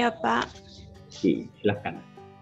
Iya, Pak. Silakan.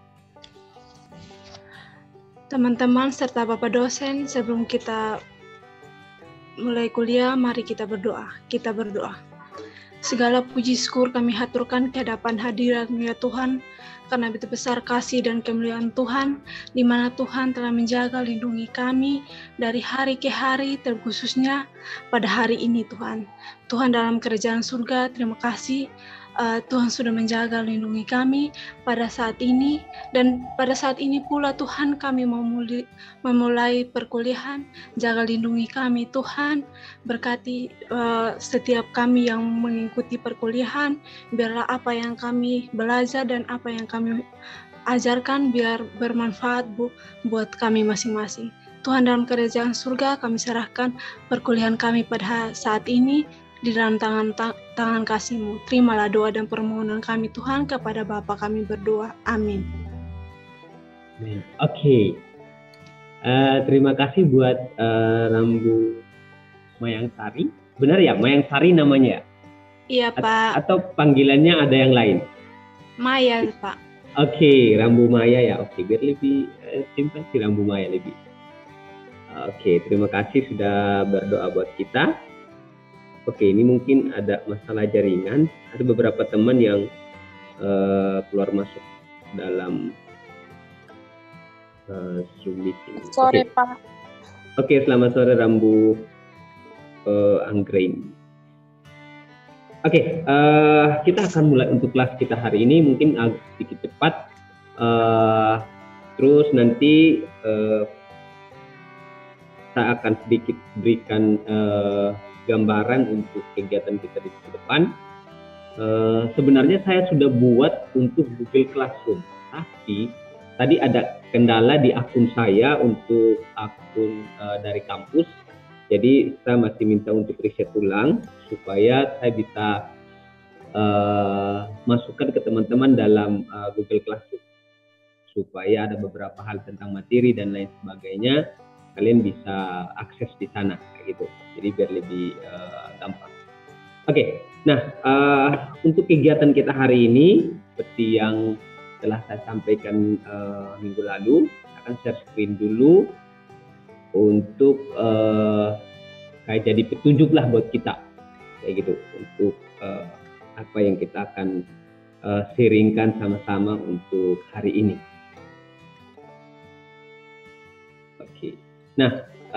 Teman-teman serta Bapak dosen, sebelum kita mulai kuliah, mari kita berdoa. Kita berdoa. Segala puji syukur kami haturkan ke hadapan hadirat-Mu ya Tuhan, karena begitu besar kasih dan kemuliaan Tuhan, di mana Tuhan telah menjaga lindungi kami dari hari ke hari, terkhususnya pada hari ini Tuhan. Tuhan dalam kerajaan surga, terima kasih Tuhan sudah menjaga lindungi kami pada saat ini, dan pada saat ini pula Tuhan kami memulai perkuliahan. Jaga lindungi kami Tuhan, berkati setiap kami yang mengikuti perkuliahan, biarlah apa yang kami belajar dan apa yang kami ajarkan biar bermanfaat buat kami masing-masing. Tuhan dalam kerajaan surga, kami serahkan perkuliahan kami pada saat ini di dalam tangan kasih-Mu. Terimalah doa dan permohonan kami Tuhan, kepada Bapa kami berdoa. Amin. Oke. Terima kasih buat Rambu Mayang Sari. Benar ya, Mayang Sari namanya? Iya, Pak. Atau panggilannya ada yang lain? Maya, Pak. Oke, Rambu Maya ya. Oke, biar lebih simpel sih Rambu Maya lebih. Oke, terima kasih sudah berdoa buat kita. Oke, ini mungkin ada masalah jaringan. Ada beberapa teman yang keluar masuk dalam Zoom meeting. Sore, Pak. Oke, selamat sore Rambu Anggrain. Oke, kita akan mulai untuk kelas kita hari ini. Mungkin agak sedikit cepat. Terus nanti saya akan sedikit berikan gambaran untuk kegiatan kita di depan. Sebenarnya saya sudah buat untuk Google Classroom, tapi tadi ada kendala di akun saya untuk akun dari kampus. Jadi saya masih minta untuk riset ulang supaya saya bisa masukkan ke teman-teman dalam Google Classroom, supaya ada beberapa hal tentang materi dan lain sebagainya kalian bisa akses di sana kayak gitu. Jadi biar lebih gampang. Oke. Nah, untuk kegiatan kita hari ini seperti yang telah saya sampaikan minggu lalu, akan share screen dulu untuk kayak jadi petunjuk lah buat kita kayak gitu, untuk apa yang kita akan sharingkan sama-sama untuk hari ini. Oke. Nah,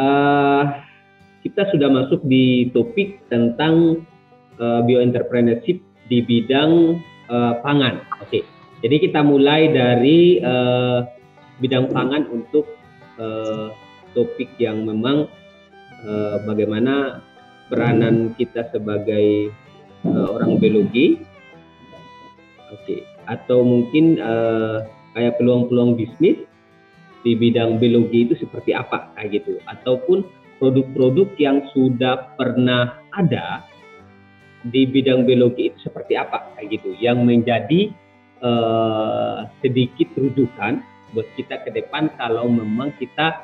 kita sudah masuk di topik tentang bioentrepreneurship di bidang pangan. Oke. Jadi kita mulai dari bidang pangan untuk topik yang memang bagaimana peranan kita sebagai orang biologi. Oke. Atau mungkin kayak peluang-peluang bisnis di bidang biologi itu seperti apa kayak gitu, ataupun produk-produk yang sudah pernah ada di bidang biologi itu seperti apa kayak gitu, yang menjadi sedikit rujukan buat kita ke depan kalau memang kita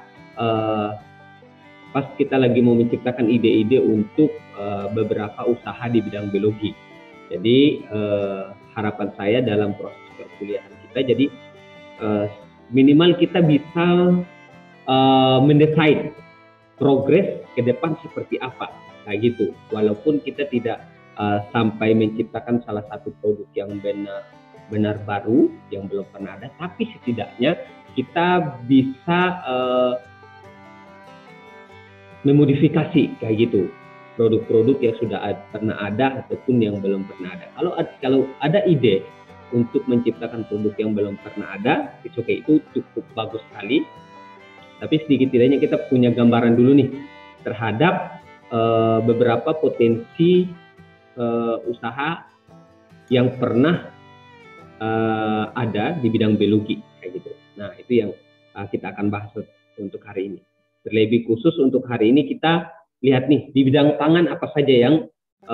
pas kita lagi mau menciptakan ide-ide untuk beberapa usaha di bidang biologi. Jadi harapan saya dalam proses perkuliahan kita, jadi minimal kita bisa mendesain progres ke depan seperti apa kayak gitu, walaupun kita tidak sampai menciptakan salah satu produk yang benar baru yang belum pernah ada, tapi setidaknya kita bisa memodifikasi kayak gitu produk-produk yang sudah pernah ada ataupun yang belum pernah ada. Kalau ada ide untuk menciptakan produk yang belum pernah ada, itu cukup bagus sekali. Tapi sedikit tidaknya kita punya gambaran dulu nih terhadap beberapa potensi usaha yang pernah ada di bidang biologi kayak gitu. Nah, itu yang kita akan bahas untuk hari ini. Terlebih khusus untuk hari ini kita lihat nih di bidang pangan apa saja yang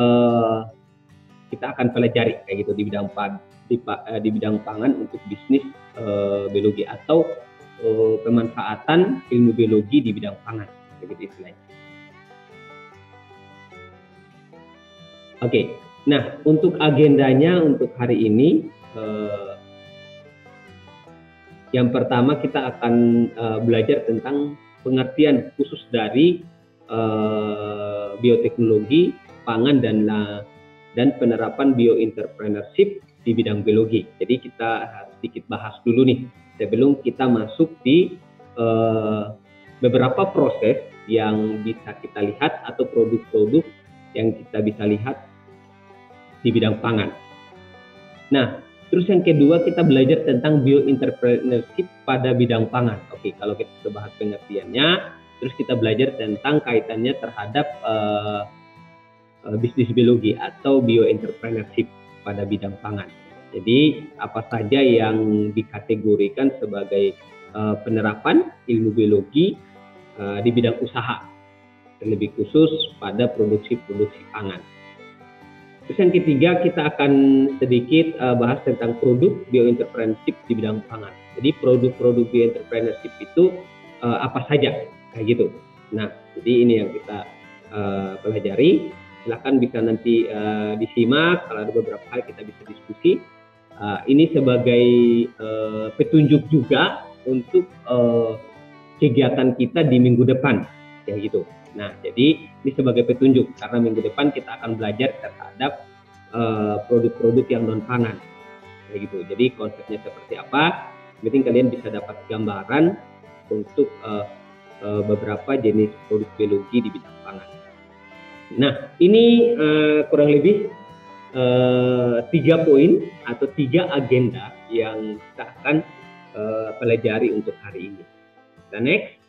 kita akan pelajari kayak gitu di bidang pangan untuk bisnis biologi atau pemanfaatan ilmu biologi di bidang pangan begitu istilahnya. Oke, nah untuk agendanya untuk hari ini Yang pertama kita akan belajar tentang pengertian khusus dari bioteknologi pangan dan penerapan bioentrepreneurship di bidang biologi. Jadi kita sedikit bahas dulu nih sebelum kita masuk di beberapa proses yang bisa kita lihat atau produk-produk yang kita bisa lihat di bidang pangan. Nah, terus yang kedua kita belajar tentang bioentrepreneurship pada bidang pangan. Oke, kalau kita sudah bahas pengertiannya, terus kita belajar tentang kaitannya terhadap bisnis biologi atau bioentrepreneurship pada bidang pangan. Jadi apa saja yang dikategorikan sebagai penerapan ilmu biologi di bidang usaha, terlebih khusus pada produksi pangan. Terus yang ketiga kita akan sedikit bahas tentang produk bioentrepreneurship di bidang pangan. Jadi produk-produk bioentrepreneurship itu apa saja, kayak gitu. Nah, jadi ini yang kita pelajari. Silahkan bisa nanti disimak, kalau ada beberapa hal kita bisa diskusi. Ini sebagai petunjuk juga untuk kegiatan kita di minggu depan, ya gitu. Nah, jadi ini sebagai petunjuk karena minggu depan kita akan belajar terhadap produk-produk yang non pangan, kayak gitu. Jadi konsepnya seperti apa? Penting kalian bisa dapat gambaran untuk beberapa jenis produk biologi di bidang pangan. Nah, ini kurang lebih 3 poin atau 3 agenda yang kita akan pelajari untuk hari ini. Dan next.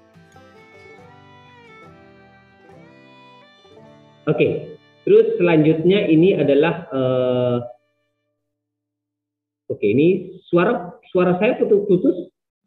Oke, terus selanjutnya ini adalah ini suara saya putus-putus.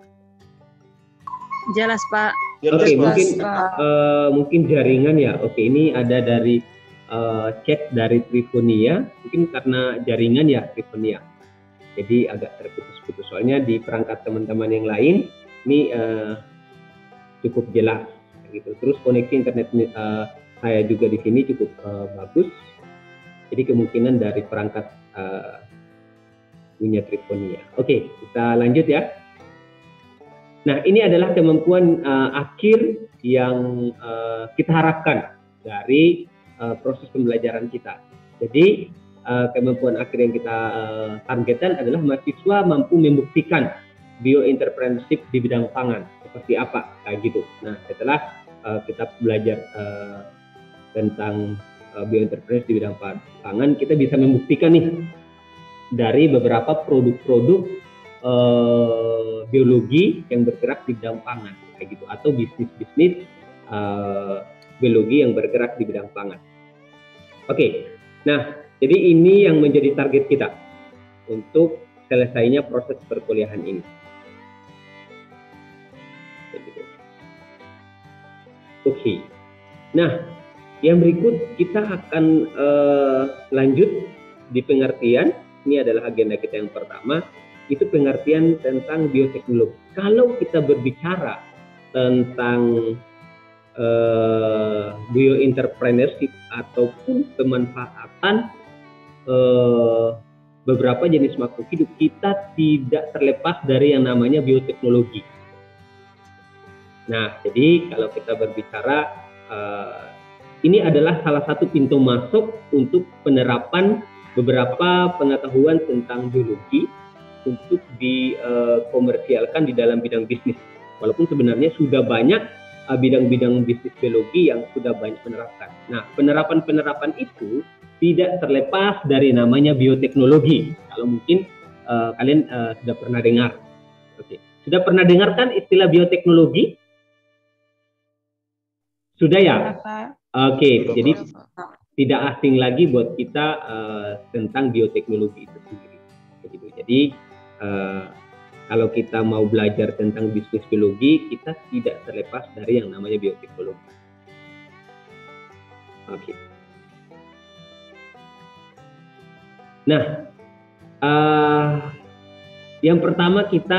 Jelas Pak. Oke, mungkin jaringan ya. Oke, ini ada dari chat dari Trifonia, mungkin karena jaringan ya Trifonia. Jadi agak terputus-putus. Soalnya di perangkat teman-teman yang lain ini cukup jelas, gitu. Terus koneksi internet saya juga di sini cukup bagus. Jadi kemungkinan dari perangkat punya Trifonia. Oke, kita lanjut ya. Nah, ini adalah kemampuan akhir yang kita harapkan dari proses pembelajaran kita. Jadi kemampuan akhir yang kita targetkan adalah mahasiswa mampu membuktikan bioentrepreneurship di bidang pangan seperti apa, kayak gitu. Nah, setelah kita belajar tentang bioentrepreneurship di bidang pangan, kita bisa membuktikan nih dari beberapa produk-produk biologi yang bergerak di bidang pangan, kayak gitu, atau bisnis-bisnis biologi yang bergerak di bidang pangan. Oke, nah jadi ini yang menjadi target kita untuk selesainya proses perkuliahan ini. Oke, nah yang berikut kita akan lanjut di pengertian. Ini adalah agenda kita yang pertama, itu pengertian tentang bioteknologi. Kalau kita berbicara tentang bioentrepreneurship ataupun pemanfaatan beberapa jenis makhluk hidup, kita tidak terlepas dari yang namanya bioteknologi. Nah, jadi kalau kita berbicara ini adalah salah satu pintu masuk untuk penerapan beberapa pengetahuan tentang biologi untuk dikomersialkan di dalam bidang bisnis. Walaupun sebenarnya sudah banyak bidang-bidang bisnis biologi yang sudah banyak menerapkan. Nah, penerapan-penerapan itu tidak terlepas dari namanya bioteknologi. Kalau mungkin kalian sudah pernah dengar. Oke. Sudah pernah dengarkan istilah bioteknologi? Sudah ya? Oke, jadi tidak asing lagi buat kita tentang bioteknologi itu sendiri. Begitu. Jadi kalau kita mau belajar tentang bisnis biologi, kita tidak terlepas dari yang namanya bioteknologi. Oke. Nah, yang pertama kita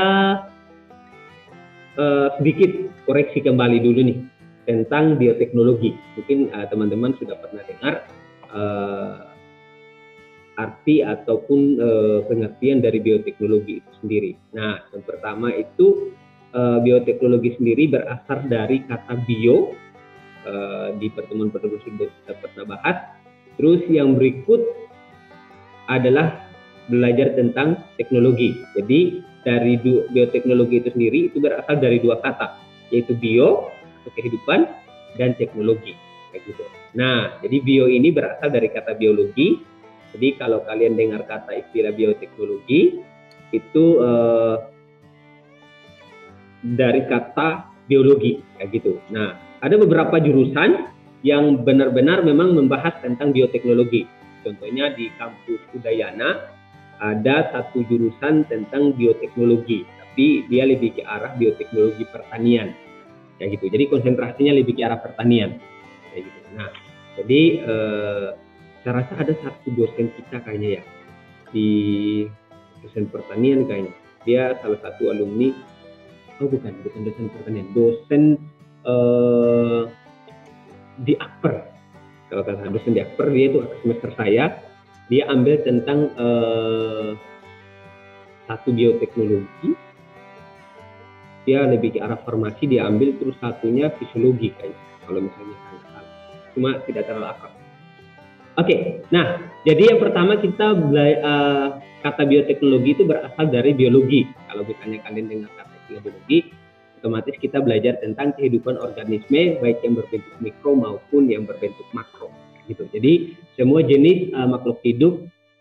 sedikit koreksi kembali dulu nih tentang bioteknologi. Mungkin teman-teman sudah pernah dengar arti ataupun pengertian dari bioteknologi itu sendiri. Nah, yang pertama itu bioteknologi sendiri berasal dari kata bio, di pertemuan-pertemuan sebelumnya kita pernah bahas. Terus yang berikut adalah belajar tentang teknologi. Jadi dari bioteknologi itu sendiri itu berasal dari dua kata, yaitu bio atau kehidupan dan teknologi. Kayak gitu. Nah, jadi bio ini berasal dari kata biologi. Jadi kalau kalian dengar kata istilah bioteknologi itu dari kata biologi, kayak gitu. Nah, ada beberapa jurusan yang benar-benar memang membahas tentang bioteknologi. Contohnya di kampus Udayana ada satu jurusan tentang bioteknologi, tapi dia lebih ke arah bioteknologi pertanian, kayak gitu. Jadi konsentrasinya lebih ke arah pertanian, kayak gitu. Nah, jadi saya rasa ada satu dosen kita kayaknya ya di dosen pertanian kayaknya. Dia salah satu alumni. Oh bukan dosen pertanian, dosen di Akper. Kalau kata dosen di Akper, dia itu semester saya, dia ambil tentang satu bioteknologi, dia lebih ke arah farmasi dia ambil, terus satunya fisiologi kayaknya, kalau misalnya saya salah. Cuma tidak terlalu akrab. Oke, nah jadi yang pertama kita kata bioteknologi itu berasal dari biologi. Kalau misalnya kalian dengar kata biologi, otomatis kita belajar tentang kehidupan organisme baik yang berbentuk mikro maupun yang berbentuk makro, gitu. Jadi semua jenis makhluk hidup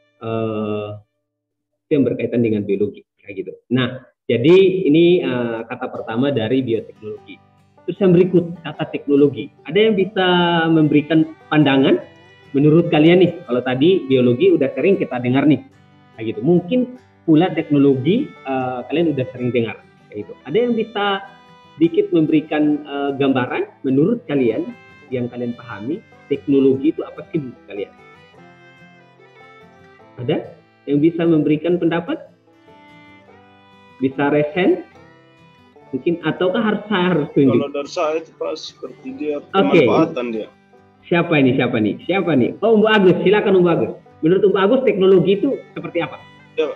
yang berkaitan dengan biologi, kayak gitu. Nah, jadi ini kata pertama dari bioteknologi. Terus yang berikut kata teknologi. Ada yang bisa memberikan pandangan menurut kalian nih? Kalau tadi biologi udah sering kita dengar nih, kayak gitu. Mungkin pula teknologi kalian udah sering dengar, kayak gitu. Ada yang bisa sedikit memberikan gambaran menurut kalian yang kalian pahami teknologi itu apa sih menurut kalian? Ada yang bisa memberikan pendapat? Bisa resen? Mungkin ataukah saya harus tunjuk? Kalau dari saya itu Pak seperti dia pemanfaatan dia. Siapa nih? Oh, Mbak Agus, silakan Mbak Agus. Menurut Mbak Agus teknologi itu seperti apa? Ya.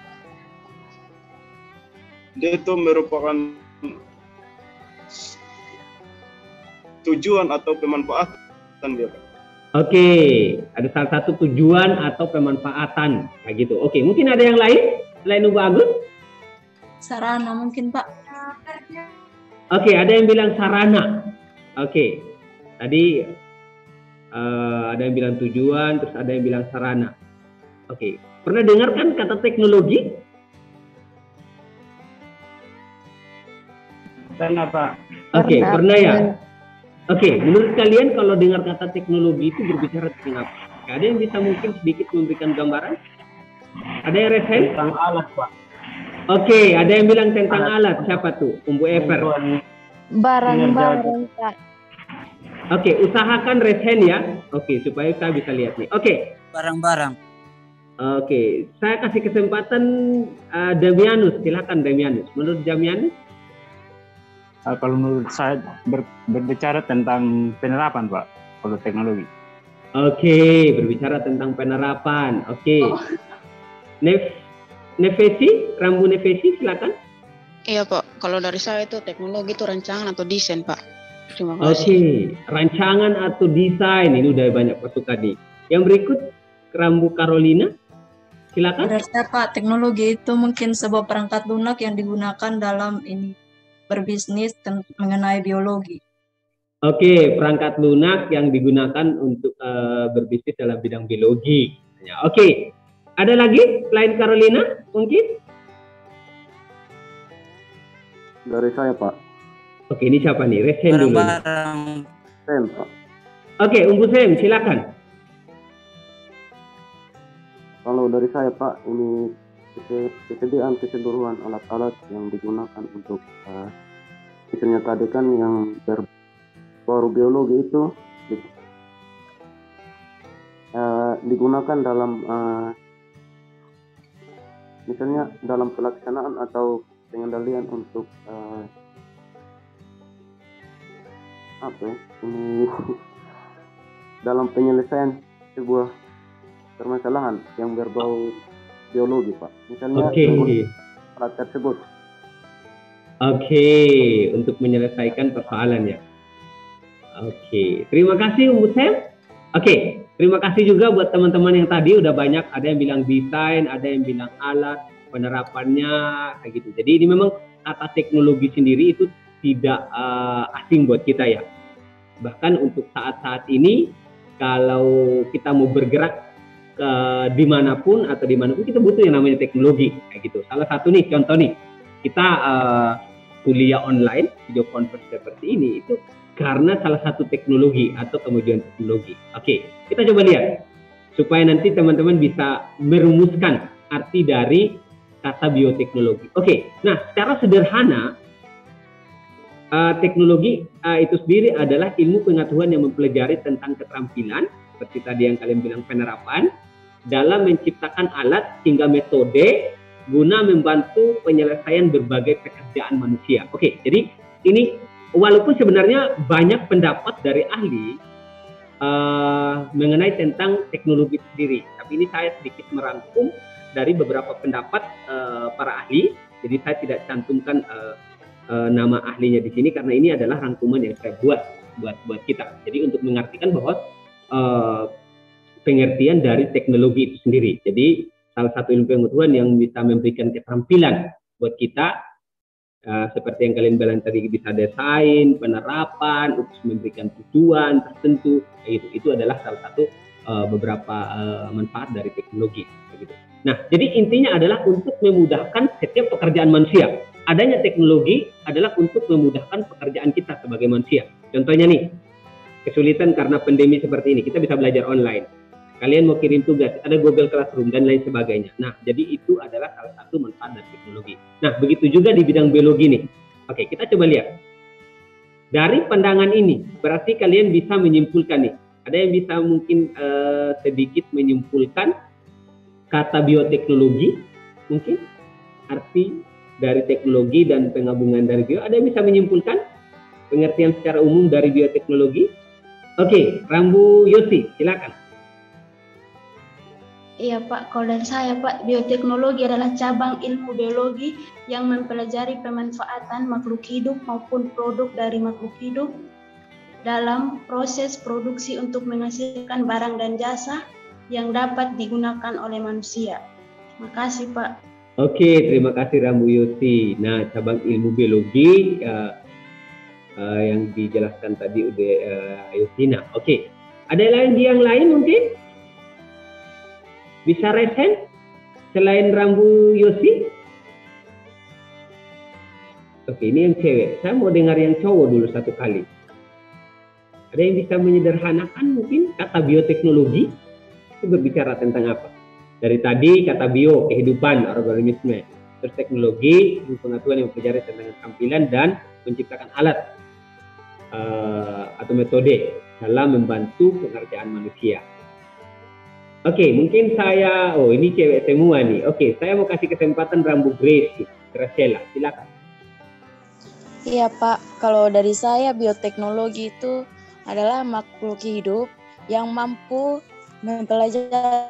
Dia itu merupakan tujuan atau pemanfaatan dia, Pak. Oke, ada salah satu tujuan atau pemanfaatan, kayak gitu. Oke, mungkin ada yang lain selain Mbak Agus? Sarana mungkin Pak. Oke, ada yang bilang sarana. Oke, tadi ada yang bilang tujuan, terus ada yang bilang sarana. Oke, pernah dengar kan kata teknologi? Pernah Pak. Oke, pernah ya. Oke, menurut kalian kalau dengar kata teknologi itu berbicara tentang apa? Ada yang bisa mungkin sedikit memberikan gambaran? Ada yang resen? Tentang alat Pak. Oke, ada yang bilang tentang alat. Siapa tuh? Umbu Ever. Barang-barang Pak. Oke, usahakan resen ya. Oke, supaya saya bisa lihat nih. Oke. Barang-barang. Oke, saya kasih kesempatan Damianus. Silakan Damianus. Menurut Damianus? Kalau menurut saya berbicara tentang penerapan Pak, kalau teknologi. Oke, berbicara tentang penerapan. Oke. Nefesi, Rambu Nefesi, silakan. Iya Pak, kalau dari saya itu teknologi itu rancangan atau desain Pak. Terima kasih. Oke, rancangan atau desain, ini udah banyak pasukan nih. Yang berikut, Rambu Carolina, silakan. Menurut saya Pak, teknologi itu mungkin sebuah perangkat lunak yang digunakan dalam berbisnis mengenai biologi. Oke, perangkat lunak yang digunakan untuk berbisnis dalam bidang biologi. Oke, ada lagi selain Carolina mungkin? Dari saya Pak. Oke, ini siapa nih? Resen dulu. Sem Pak. Oke, Umbu Sem, silakan. Kalau dari saya Pak, ini kesediaan keseluruhan alat-alat yang digunakan untuk misalnya tadi kan yang berbau biologi itu digunakan dalam misalnya dalam pelaksanaan atau pengendalian untuk ini dalam penyelesaian sebuah permasalahan yang berbau biologi, Pak. Misalnya Oke. alat tersebut. Oke, untuk menyelesaikan persoalan ya. Oke, terima kasih Musem. Oke, terima kasih juga buat teman-teman yang tadi udah banyak, ada yang bilang desain, ada yang bilang alat, penerapannya kayak gitu. Jadi ini memang kata teknologi sendiri itu tidak asing buat kita ya. Bahkan untuk saat-saat ini kalau kita mau bergerak ke dimanapun atau dimanapun kita butuh yang namanya teknologi kayak gitu. Salah satu nih contoh nih, kita kuliah online, video conference seperti ini itu karena salah satu teknologi atau kemajuan teknologi. Oke, kita coba lihat supaya nanti teman-teman bisa merumuskan arti dari kata bioteknologi. Oke, nah secara sederhana teknologi itu sendiri adalah ilmu pengetahuan yang mempelajari tentang keterampilan seperti tadi yang kalian bilang penerapan dalam menciptakan alat hingga metode guna membantu penyelesaian berbagai pekerjaan manusia. Oke, jadi ini walaupun sebenarnya banyak pendapat dari ahli mengenai tentang teknologi itu sendiri, tapi ini saya sedikit merangkum dari beberapa pendapat para ahli. Jadi saya tidak cantumkan nama ahlinya di sini karena ini adalah rangkuman yang saya buat kita. Jadi untuk mengartikan bahwa pengertian dari teknologi itu sendiri. Jadi salah satu ilmu pengetahuan yang bisa memberikan keterampilan buat kita. Seperti yang kalian bilang tadi bisa desain, penerapan, untuk memberikan tujuan tertentu, itu adalah salah satu beberapa manfaat dari teknologi. Begitu. Nah, jadi intinya adalah untuk memudahkan setiap pekerjaan manusia. Adanya teknologi adalah untuk memudahkan pekerjaan kita sebagai manusia. Contohnya nih, kesulitan karena pandemi seperti ini, kita bisa belajar online. Kalian mau kirim tugas, ada Google Classroom dan lain sebagainya. Nah, jadi itu adalah salah satu manfaat dari teknologi. Nah, begitu juga di bidang biologi nih. Oke, kita coba lihat. Dari pandangan ini, berarti kalian bisa menyimpulkan nih. Ada yang bisa mungkin sedikit menyimpulkan kata bioteknologi, mungkin arti dari teknologi dan penggabungan dari bio. Ada yang bisa menyimpulkan pengertian secara umum dari bioteknologi? Oke, Rambu Yosi, silakan. Iya Pak, kalau dari saya Pak, bioteknologi adalah cabang ilmu biologi yang mempelajari pemanfaatan makhluk hidup maupun produk dari makhluk hidup dalam proses produksi untuk menghasilkan barang dan jasa yang dapat digunakan oleh manusia. Terima kasih Pak. Oke, terima kasih Rambu Yosi. Nah, cabang ilmu biologi yang dijelaskan tadi udah Yosina. Oke, ada yang lain mungkin? Bisa resen selain Rambu Yosi? Oke, ini yang cewek. Saya mau dengar yang cowok dulu satu kali. Ada yang bisa menyederhanakan mungkin kata bioteknologi? Itu berbicara tentang apa? Dari tadi kata bio, kehidupan, organisme. Terus teknologi, pengetahuan yang mempelajari tentang keterampilan dan menciptakan alat atau metode dalam membantu pekerjaan manusia. Oke, mungkin saya, ini cewek semua nih. Oke, saya mau kasih kesempatan Rambu Graciela, silakan. Iya Pak, kalau dari saya bioteknologi itu adalah makhluk hidup yang mampu mempelajari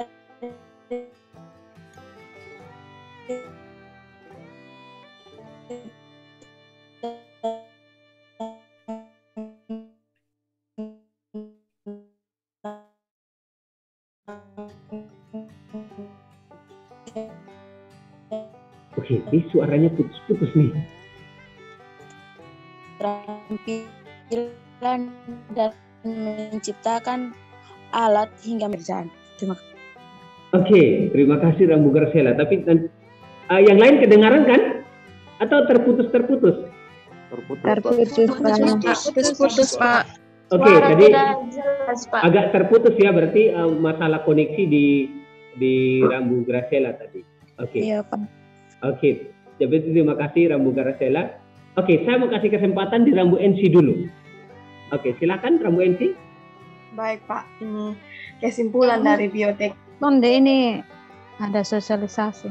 Oke, ini suaranya putus-putus nih. Keterampilan dan menciptakan alat hingga berjalan. Terima kasih. Oke, terima kasih Rambu Graciela. Tapi yang lain kedengaran kan? Atau terputus-terputus? Terputus Pak. Oke, tadi agak terputus ya, berarti masalah koneksi di Rambu Graciela tadi. Oke. Iya Pak. Oke, jadi terima kasih Rambu Graciela. Oke, saya mau kasih kesempatan di Rambu NC dulu. Oke, silakan Rambu NC. Baik Pak, ini kesimpulan dari biotek. Bonde ini ada sosialisasi.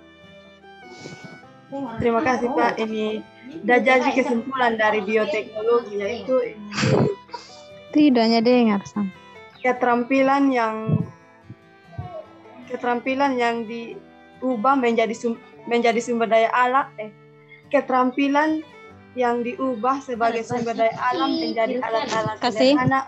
Terima kasih Pak, ini udah jadi kesimpulan dari bioteknologi yaitu tidaknya dengar Sam. Keterampilan yang keterampilan yang diubah menjadi sumber daya alam, keterampilan yang diubah sebagai sumber daya alam menjadi alat-alat sederhana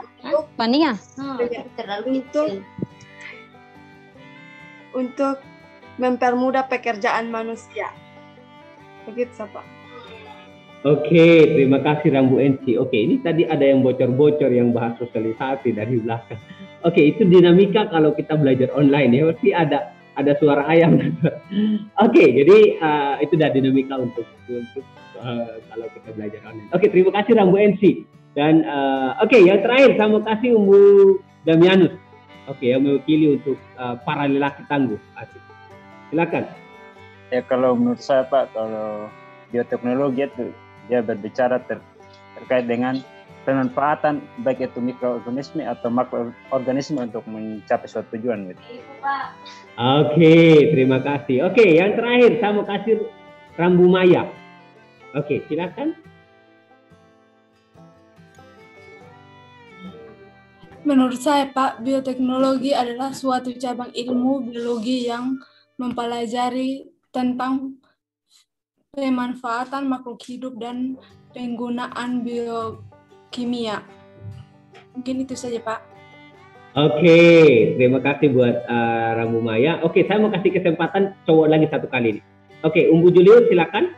untuk mempermudah pekerjaan manusia. Begitu, Pak. Oke, terima kasih Rambu Enci. Oke, ini tadi ada yang bocor-bocor yang bahas sosialisasi dari belakang. Oke, itu dinamika kalau kita belajar online ya, pasti ada suara ayam. Oke, jadi itu dah dinamika untuk kalau kita belajar online. Oke, terima kasih Rambu Enci. Dan oke, yang terakhir saya mau kasih Umbu Damianus. Oke, yang mewakili untuk para lelaki tangguh. Silakan. Ya, kalau menurut saya Pak, kalau bioteknologi itu dia berbicara terkait dengan pemanfaatan baik itu mikroorganisme atau makroorganisme untuk mencapai suatu tujuan gitu. Oke, terima kasih. Oke, yang terakhir saya mau kasih Rambu Maya. Oke, silakan. Menurut saya, Pak, bioteknologi adalah suatu cabang ilmu biologi yang mempelajari tentang pemanfaatan makhluk hidup dan penggunaan biokimia. Mungkin itu saja, Pak. Oke, terima kasih buat Rambu Maya. Oke, saya mau kasih kesempatan cowok lagi satu kali nih. Oke, Umbu Julius silakan.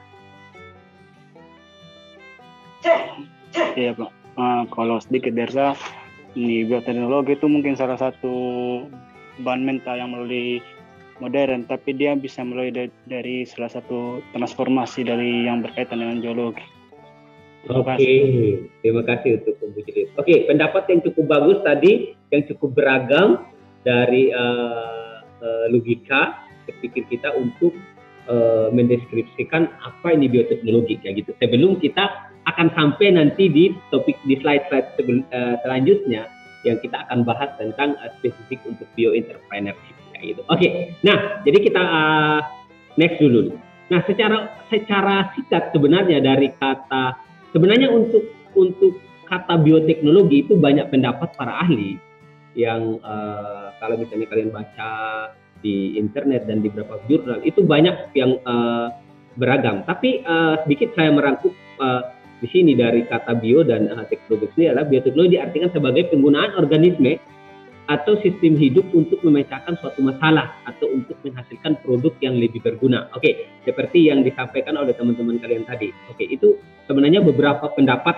Iya Pak, kalau sedikit dari saya, ini bioteknologi itu mungkin salah satu bahan mentah yang melalui modern, tapi dia bisa mulai dari salah satu transformasi dari yang berkaitan dengan geologi. Oke, terima kasih untuk Umbu Julius. Oke, pendapat yang cukup bagus tadi, yang cukup beragam dari logika berpikir kita untuk mendeskripsikan apa ini bioteknologi kayak gitu. Sebelum kita akan sampai nanti di topik di slide-slide selanjutnya yang kita akan bahas tentang spesifik untuk bioentrepreneurship. Gitu. Oke, nah jadi kita next dulu. Nah, secara singkat sebenarnya dari kata sebenarnya untuk kata bioteknologi itu banyak pendapat para ahli yang kalau misalnya kalian baca di internet dan di beberapa jurnal itu banyak yang beragam. Tapi sedikit saya merangkum di sini dari kata bio dan teknologi ini adalah bioteknologi diartikan sebagai penggunaan organisme atau sistem hidup untuk memecahkan suatu masalah atau untuk menghasilkan produk yang lebih berguna. Oke, seperti yang disampaikan oleh teman-teman kalian tadi. Oke, itu sebenarnya beberapa pendapat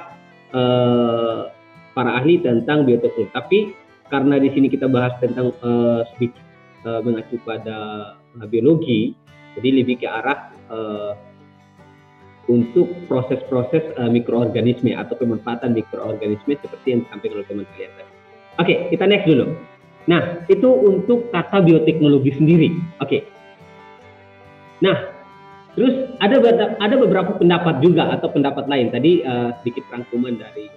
para ahli tentang bioteknologi. Tapi karena di sini kita bahas tentang sedikit mengacu pada biologi, jadi lebih ke arah untuk proses-proses mikroorganisme atau pemanfaatan mikroorganisme seperti yang disampaikan oleh teman kalian tadi. Oke, kita next dulu. Nah, itu untuk kata bioteknologi sendiri. Oke. Nah, terus ada beberapa pendapat juga atau pendapat lain. Tadi sedikit rangkuman dari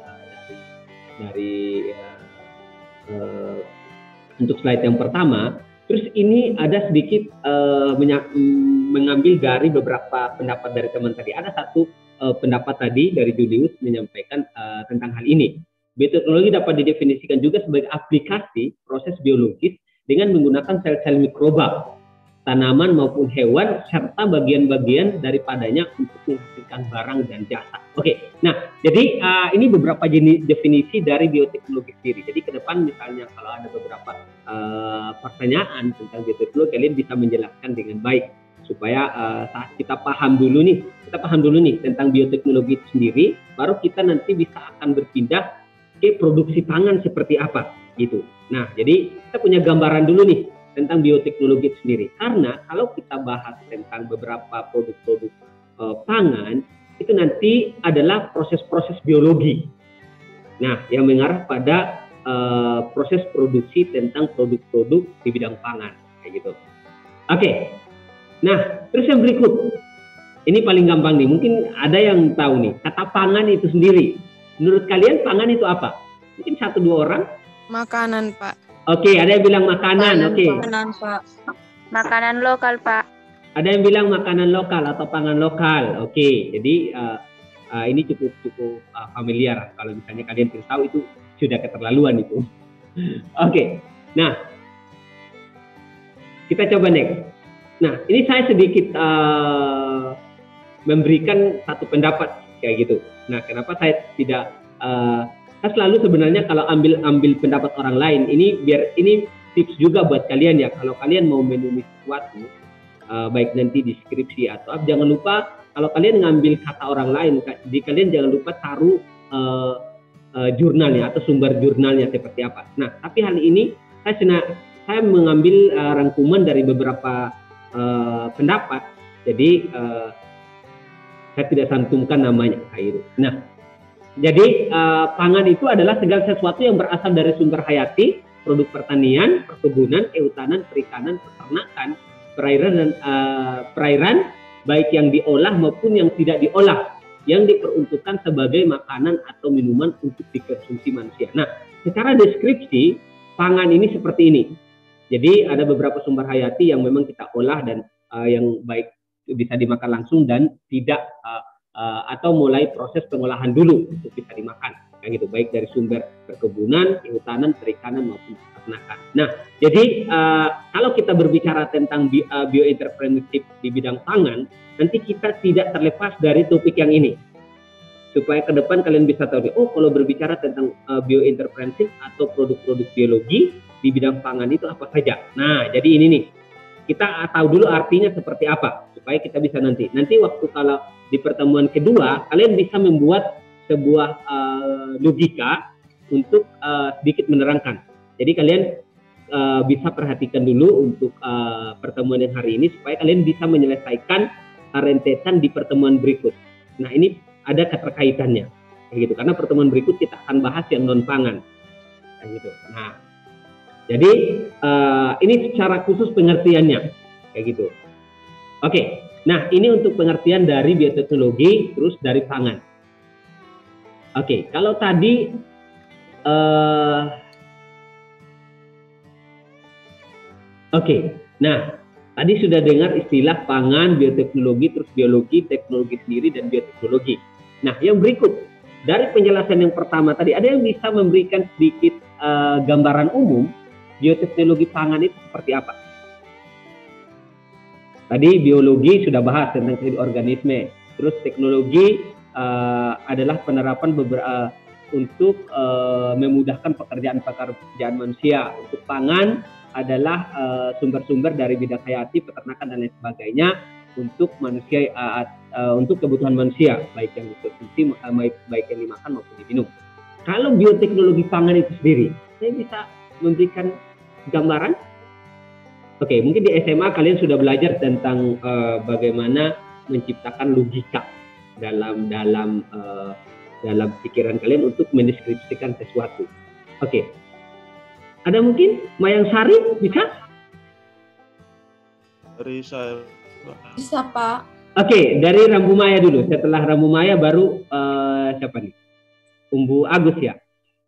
untuk slide yang pertama. Terus ini ada sedikit mengambil dari beberapa pendapat dari teman tadi. Ada satu pendapat tadi dari Julius menyampaikan tentang hal ini. Bioteknologi dapat didefinisikan juga sebagai aplikasi proses biologis dengan menggunakan sel-sel mikroba, tanaman maupun hewan, serta bagian-bagian daripadanya untuk menghasilkan barang dan jasa. Oke, nah jadi ini beberapa jenis definisi dari bioteknologi sendiri. Jadi ke depan misalnya kalau ada beberapa pertanyaan tentang bioteknologi, kalian bisa menjelaskan dengan baik supaya saat kita paham dulu nih tentang bioteknologi itu sendiri, baru kita nanti bisa akan berpindah ke produksi pangan seperti apa gitu. Nah, jadi kita punya gambaran dulu nih tentang bioteknologi itu sendiri. Karena kalau kita bahas tentang beberapa produk-produk pangan, itu nanti adalah proses-proses biologi. Nah, yang mengarah pada proses produksi tentang produk-produk di bidang pangan kayak gitu. Oke. Nah, terus yang berikut. Ini paling gampang nih. Mungkin ada yang tahu nih, kata pangan itu sendiri. Menurut kalian pangan itu apa? Mungkin 1-2 orang? Makanan, Pak. Oke, ada yang bilang makanan. Oke. Makanan, Pak. Makanan lokal, Pak. Ada yang bilang makanan lokal atau pangan lokal. Oke, jadi ini cukup familiar. Kalau misalnya kalian tidak tahu itu sudah keterlaluan itu. Oke. Nah, kita coba next. Nah, ini saya sedikit memberikan satu pendapat kayak gitu. Nah, kenapa saya tidak saya selalu sebenarnya kalau ambil pendapat orang lain, ini biar ini tips juga buat kalian ya. Kalau kalian mau menulis sesuatu, baik nanti di skripsi atau apa, jangan lupa kalau kalian ngambil kata orang lain, jadi kalian jangan lupa taruh jurnalnya atau sumber jurnalnya seperti apa. Nah, tapi hal ini saya mengambil rangkuman dari beberapa pendapat, jadi saya tidak santumkan namanya kayak gitu. Nah, jadi pangan itu adalah segala sesuatu yang berasal dari sumber hayati, produk pertanian, perkebunan, kehutanan, perikanan, peternakan, perairan, baik yang diolah maupun yang tidak diolah, yang diperuntukkan sebagai makanan atau minuman untuk dikonsumsi manusia. Nah, secara deskripsi, pangan ini seperti ini. Jadi ada beberapa sumber hayati yang memang kita olah dan yang baik bisa dimakan langsung dan tidak atau mulai proses pengolahan dulu untuk bisa dimakan, kayak gitu, baik dari sumber perkebunan, kehutanan, perikanan maupun peternakan. Nah, jadi kalau kita berbicara tentang bioentrepreneurship di bidang pangan, nanti kita tidak terlepas dari topik yang ini, supaya ke depan kalian bisa tahu, oh kalau berbicara tentang bioentrepreneurship atau produk-produk biologi di bidang pangan itu apa saja. Nah, jadi ini nih, kita tahu dulu artinya seperti apa, supaya kita bisa nanti waktu kalau di pertemuan kedua, kalian bisa membuat sebuah logika untuk sedikit menerangkan. Jadi kalian bisa perhatikan dulu untuk pertemuan yang hari ini, supaya kalian bisa menyelesaikan rentetan di pertemuan berikut. Nah, ini ada keterkaitannya, kayak gitu. Karena pertemuan berikut kita akan bahas yang non pangan, kayak gitu. Nah, jadi ini secara khusus pengertiannya, kayak gitu. Oke. Nah, ini untuk pengertian dari bioteknologi, terus dari pangan. Oke, kalau tadi nah tadi sudah dengar istilah pangan, bioteknologi, terus biologi, teknologi sendiri, dan bioteknologi. Nah, yang berikut dari penjelasan yang pertama tadi, ada yang bisa memberikan sedikit gambaran umum bioteknologi pangan itu seperti apa? Tadi biologi sudah bahas tentang kehidupan organisme, terus teknologi adalah penerapan untuk memudahkan pekerjaan manusia. Untuk pangan adalah sumber-sumber dari bidang hayati, peternakan dan lain sebagainya untuk manusia, untuk kebutuhan manusia, baik yang dikonsumsi, baik yang dimakan maupun diminum. Kalau bioteknologi pangan itu sendiri, saya bisa memberikan gambaran. Oke, mungkin di SMA kalian sudah belajar tentang bagaimana menciptakan logika dalam pikiran kalian untuk mendeskripsikan sesuatu. Oke, ada mungkin Mayang Sari bisa? Dari saya. Bisa, Pak. Oke, dari Rambu Maya dulu. Setelah Rambu Maya baru siapa nih? Umbu Agus ya.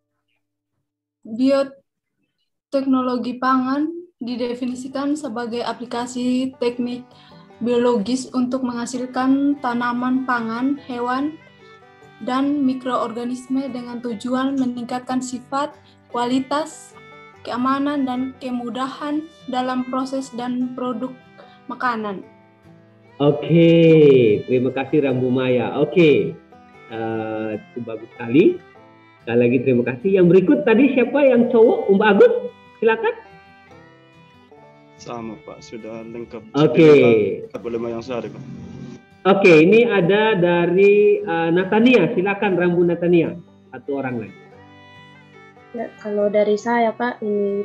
Bioteknologi pangan didefinisikan sebagai aplikasi teknik biologis untuk menghasilkan tanaman pangan, hewan, dan mikroorganisme dengan tujuan meningkatkan sifat, kualitas, keamanan, dan kemudahan dalam proses dan produk makanan. Oke, terima kasih Rambu Maya. Oke, itu bagus sekali. Sekali lagi terima kasih. Yang berikut tadi siapa yang cowok? Umbu Agus, silakan. Sama Pak, sudah lengkap. Oke. Boleh Mayang Sari Pak. Oke, ini ada dari Natania, silakan Rambu Natania, satu orang lagi. Ya, kalau dari saya Pak, ini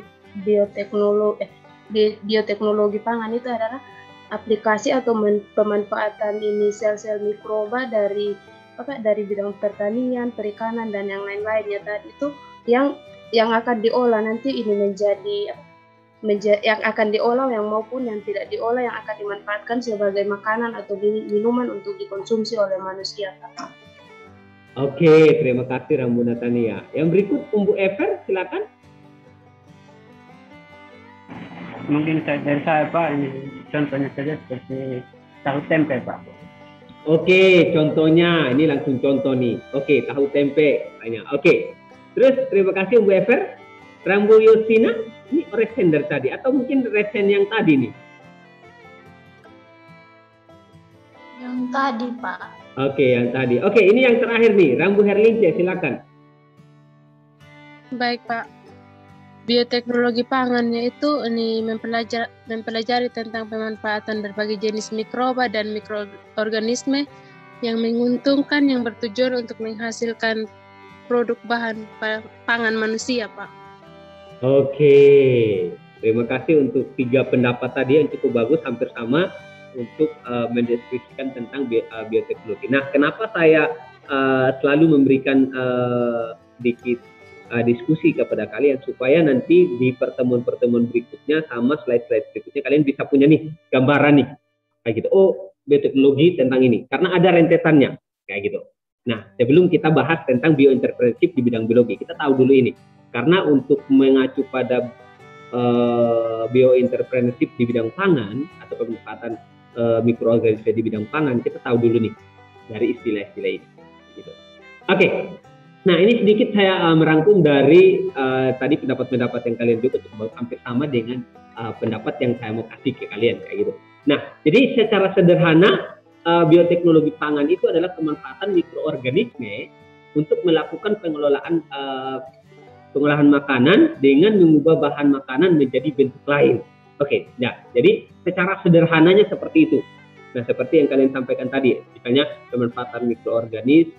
bioteknologi pangan itu adalah aplikasi atau pemanfaatan ini sel-sel mikroba dari bidang pertanian, perikanan dan yang lain-lainnya tadi itu yang akan diolah nanti ini menjadi yang akan diolah yang maupun yang tidak diolah yang akan dimanfaatkan sebagai makanan atau minuman untuk dikonsumsi oleh manusia. Oke, terima kasih Rambu Natania. Yang berikut Umbu Ever, silakan. Mungkin dari saya Pak, ini contohnya saja seperti tahu tempe Pak. Oke, contohnya ini langsung contoh nih. Oke, tahu tempe banyak. Oke, terus terima kasih Umbu Ever. Rambu Yosina, ini resen dari tadi atau mungkin resen yang tadi nih? Yang tadi, Pak. Oke, yang tadi. Oke, ini yang terakhir nih, Rambu Herlince, silakan. Baik, Pak. Bioteknologi pangannya itu ini mempelajari tentang pemanfaatan berbagai jenis mikroba dan mikroorganisme yang menguntungkan yang bertujuan untuk menghasilkan produk bahan pangan manusia, Pak. Oke, terima kasih untuk 3 pendapat tadi yang cukup bagus, hampir sama untuk mendeskripsikan tentang bioteknologi. Nah, kenapa saya selalu memberikan sedikit diskusi kepada kalian supaya nanti di pertemuan-pertemuan berikutnya sama slide-slide berikutnya kalian bisa punya nih gambaran nih kayak gitu. Oh, bioteknologi tentang ini karena ada rentetannya kayak gitu. Nah, sebelum kita bahas tentang bioentrepreneurship di bidang biologi, kita tahu dulu ini karena untuk mengacu pada bioentrepreneurship di bidang pangan atau pemanfaatan mikroorganisme di bidang pangan, kita tahu dulu nih dari istilah-istilah ini gitu. Oke. Nah, ini sedikit saya merangkum dari tadi pendapat-pendapat yang kalian juga hampir sama dengan pendapat yang saya mau kasih ke kalian kayak gitu. Nah, jadi secara sederhana bioteknologi pangan itu adalah pemanfaatan mikroorganisme untuk melakukan pengolahan makanan dengan mengubah bahan makanan menjadi bentuk lain. Oke, nah, jadi secara sederhananya seperti itu. Nah, seperti yang kalian sampaikan tadi, misalnya pemanfaatan mikroorganisme,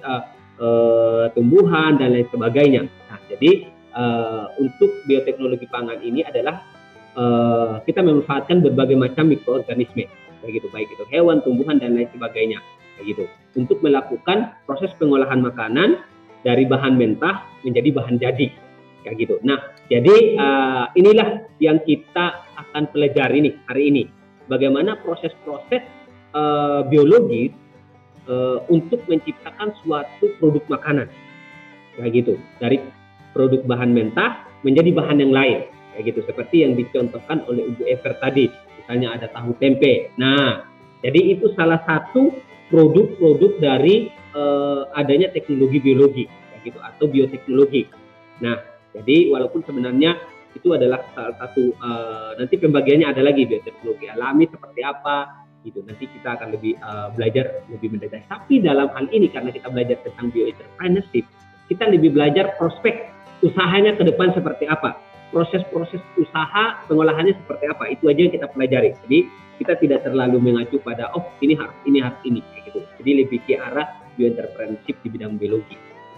tumbuhan dan lain sebagainya. Nah, jadi untuk bioteknologi pangan ini adalah kita memanfaatkan berbagai macam mikroorganisme, begitu, baik itu hewan, tumbuhan dan lain sebagainya, begitu, untuk melakukan proses pengolahan makanan dari bahan mentah menjadi bahan jadi, kayak gitu. Nah, jadi inilah yang kita akan pelajari nih hari ini, bagaimana proses-proses biologis untuk menciptakan suatu produk makanan, kayak gitu, dari produk bahan mentah menjadi bahan yang lain, kayak gitu, seperti yang dicontohkan oleh Ibu Ever tadi, misalnya ada tahu tempe. Nah, jadi itu salah satu produk-produk dari adanya teknologi biologi, kayak gitu, atau bioteknologi. Nah, jadi walaupun sebenarnya itu adalah salah satu nanti pembagiannya ada lagi bioteknologi alami seperti apa. Gitu. Nanti kita akan lebih belajar lebih mendetail. Tapi dalam hal ini karena kita belajar tentang bioentrepreneurship, kita lebih belajar prospek usahanya ke depan seperti apa, proses-proses usaha pengolahannya seperti apa, itu aja yang kita pelajari. Jadi kita tidak terlalu mengacu pada ini harus ini kayak gitu. Jadi lebih ke arah bioentrepreneurship di bidang biologi.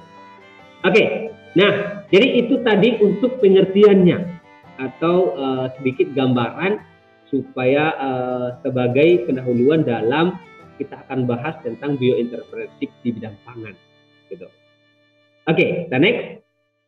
Oke, nah jadi itu tadi untuk pengertiannya atau sedikit gambaran supaya sebagai pendahuluan dalam kita akan bahas tentang bioentrepreneurship di bidang pangan, gitu. Oke, next.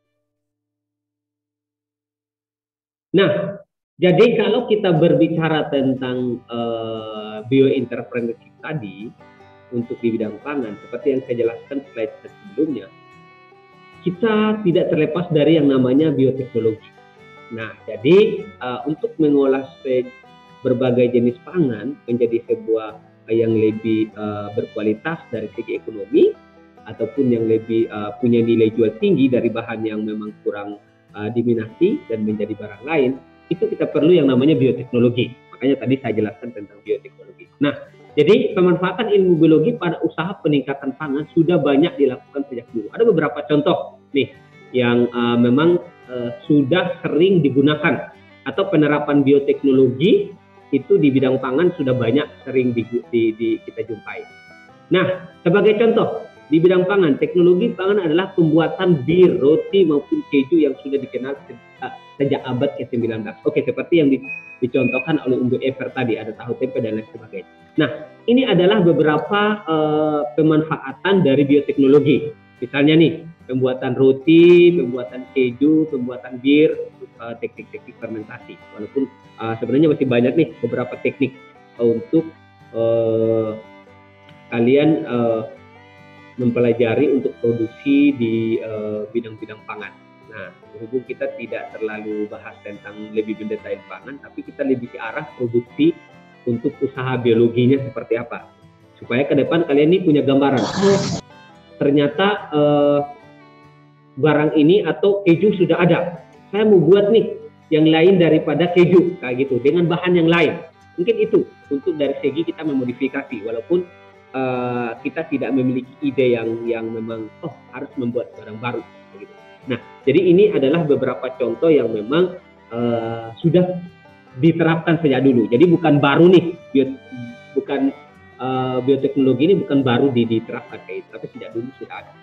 Nah, jadi kalau kita berbicara tentang bioentrepreneurship tadi untuk di bidang pangan, seperti yang saya jelaskan slide sebelumnya, kita tidak terlepas dari yang namanya bioteknologi. Nah, jadi untuk mengolah berbagai jenis pangan menjadi sebuah yang lebih berkualitas dari segi ekonomi ataupun yang lebih punya nilai jual tinggi dari bahan yang memang kurang diminati dan menjadi barang lain, itu kita perlu yang namanya bioteknologi. Makanya tadi saya jelaskan tentang bioteknologi. Nah, jadi pemanfaatan ilmu biologi pada usaha peningkatan pangan sudah banyak dilakukan sejak dulu. Ada beberapa contoh nih yang memang sudah sering digunakan atau penerapan bioteknologi itu di bidang pangan sudah banyak sering kita jumpai. Nah, sebagai contoh, di bidang pangan, teknologi pangan adalah pembuatan bir, roti maupun keju yang sudah dikenal sejak abad ke-19. Oke, seperti yang dicontohkan oleh Ibu Ever tadi, ada tahu tempe dan lain sebagainya. Nah, ini adalah beberapa pemanfaatan dari bioteknologi. Misalnya nih, pembuatan roti, pembuatan keju, pembuatan bir, teknik-teknik fermentasi. Walaupun sebenarnya masih banyak nih beberapa teknik untuk kalian mempelajari untuk produksi di bidang-bidang pangan. Nah, berhubung kita tidak terlalu bahas tentang lebih mendetail pangan, tapi kita lebih ke arah produksi untuk usaha biologinya seperti apa. Supaya ke depan kalian ini punya gambaran. Ternyata barang ini atau keju sudah ada saya mau buat nih yang lain daripada keju kayak gitu dengan bahan yang lain. Mungkin itu untuk dari segi kita memodifikasi, walaupun kita tidak memiliki ide yang memang harus membuat barang baru gitu. Nah, jadi ini adalah beberapa contoh yang memang sudah diterapkan sejak dulu. Jadi bukan baru nih, bioteknologi ini bukan baru diterapkan kayak itu, tapi sejak dulu sudah ada.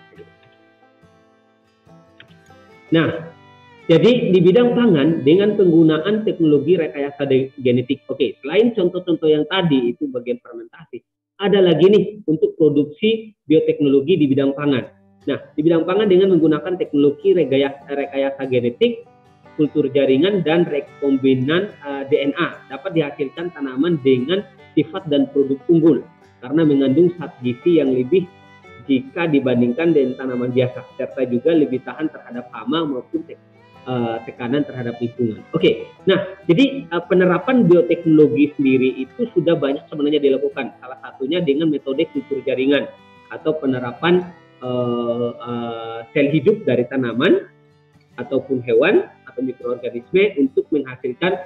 Nah, jadi di bidang pangan dengan penggunaan teknologi rekayasa genetik. Oke, selain contoh-contoh yang tadi itu bagian fermentasi, ada lagi nih untuk produksi bioteknologi di bidang pangan. Nah, di bidang pangan dengan menggunakan teknologi rekayasa genetik, kultur jaringan, dan rekombinan DNA dapat dihasilkan tanaman dengan sifat dan produk unggul karena mengandung zat gizi yang lebih jika dibandingkan dengan tanaman biasa, serta juga lebih tahan terhadap hama maupun tekanan terhadap lingkungan. Oke, nah jadi penerapan bioteknologi sendiri itu sudah banyak sebenarnya dilakukan. Salah satunya dengan metode kultur jaringan atau penerapan sel hidup dari tanaman ataupun hewan atau mikroorganisme untuk menghasilkan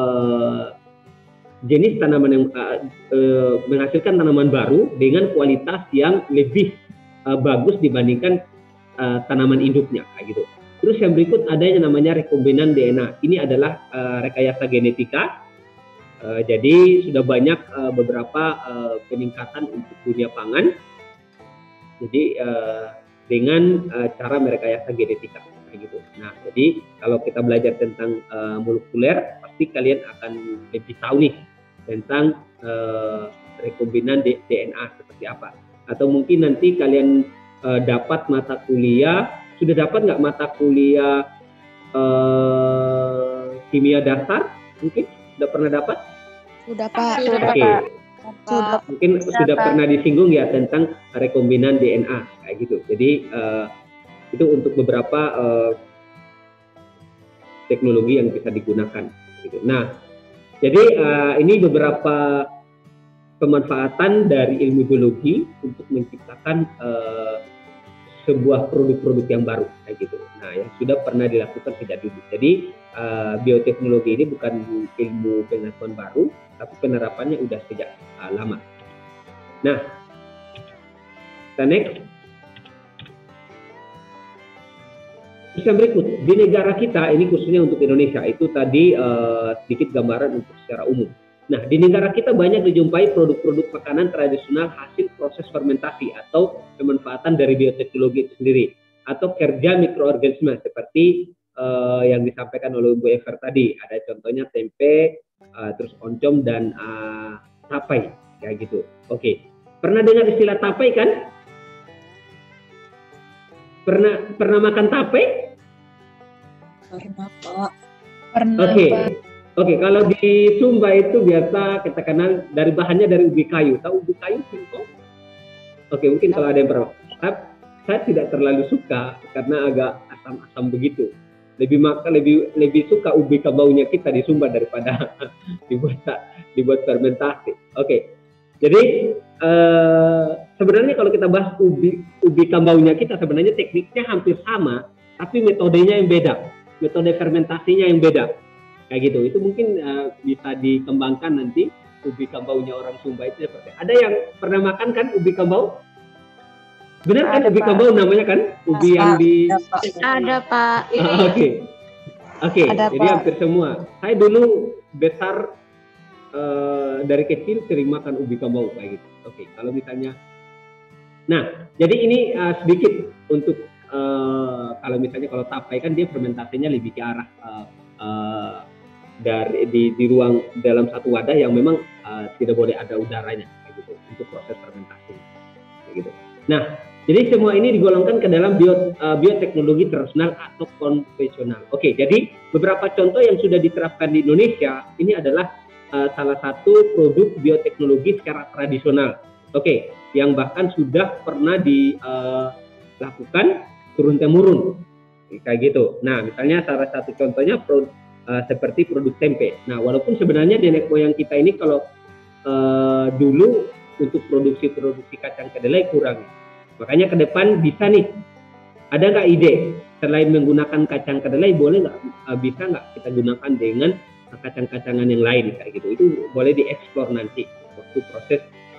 jenis tanaman yang menghasilkan tanaman baru dengan kualitas yang lebih bagus dibandingkan tanaman induknya kayak gitu. Terus yang berikut ada yang namanya rekombinan DNA. Ini adalah rekayasa genetika. Jadi sudah banyak beberapa peningkatan untuk dunia pangan. Jadi dengan cara merekayasa genetika kayak gitu. Nah, jadi kalau kita belajar tentang molekuler, pasti kalian akan lebih tahu nih tentang rekombinan DNA seperti apa. Atau mungkin nanti kalian dapat mata kuliah. Sudah dapat nggak mata kuliah kimia dasar? Mungkin sudah pernah dapat? Sudah Pak. Oke. Mungkin sudah pernah disinggung ya tentang rekombinan DNA kayak gitu. Jadi itu untuk beberapa teknologi yang bisa digunakan. Gitu. Nah, jadi ini beberapa pemanfaatan dari ilmu biologi untuk menciptakan sebuah produk-produk yang baru kayak gitu. Nah, yang sudah pernah dilakukan sejak dulu. Jadi bioteknologi ini bukan ilmu pengetahuan baru, tapi penerapannya udah sejak lama. Nah, kita next. Terus yang berikut, di negara kita ini khususnya untuk Indonesia itu tadi sedikit gambaran untuk secara umum. Nah, di negara kita banyak dijumpai produk-produk makanan tradisional hasil proses fermentasi atau pemanfaatan dari bioteknologi itu sendiri atau kerja mikroorganisme seperti yang disampaikan oleh Bu Ever tadi. Ada contohnya tempe, terus oncom dan tapai kayak gitu. Oke. Pernah dengar istilah tapai kan? Pernah makan tapai? Pernah, Pak. Pernah. Oke. Pak. Oke, kalau di Sumba itu biasa kita kenal dari bahannya dari ubi kayu. Tahu ubi kayu, singkong? Oke, mungkin kalau ada yang pernah. Saya tidak terlalu suka karena agak asam-asam begitu. Lebih suka ubi kambaunya kita di Sumba daripada dibuat fermentasi. Oke. Jadi sebenarnya kalau kita bahas ubi kambaunya kita sebenarnya tekniknya hampir sama, tapi metodenya yang beda. Metode fermentasinya yang beda. Kayak gitu, itu mungkin bisa dikembangkan nanti ubi kambaunya orang Sumba itu seperti. Ada yang pernah makan kan ubi kambau? Benar kan ubi kambau namanya kan? Ubi yang di. Ada Pak. Oke. Jadi hampir semua. Saya dulu besar dari kecil sering makan ubi kambau kayak gitu. Oke. Kalau misalnya, nah jadi ini sedikit untuk kalau misalnya kalau tapai kan dia fermentasinya lebih ke arah dari di ruang dalam satu wadah yang memang tidak boleh ada udaranya kayak gitu untuk proses fermentasi kayak gitu. Nah, jadi semua ini digolongkan ke dalam bioteknologi tradisional atau konvensional. Oke, jadi beberapa contoh yang sudah diterapkan di Indonesia ini adalah salah satu produk bioteknologi secara tradisional. Oke, yang bahkan sudah pernah dilakukan turun temurun kayak gitu. Nah, misalnya salah satu contohnya seperti produk tempe. Nah, walaupun sebenarnya nenek moyang kita ini kalau dulu untuk produksi kacang kedelai kurang. Makanya ke depan bisa nih Ada nggak ide selain menggunakan kacang kedelai, boleh nggak bisa nggak kita gunakan dengan kacang-kacangan yang lain kayak gitu? Itu boleh dieksplor nanti waktu proses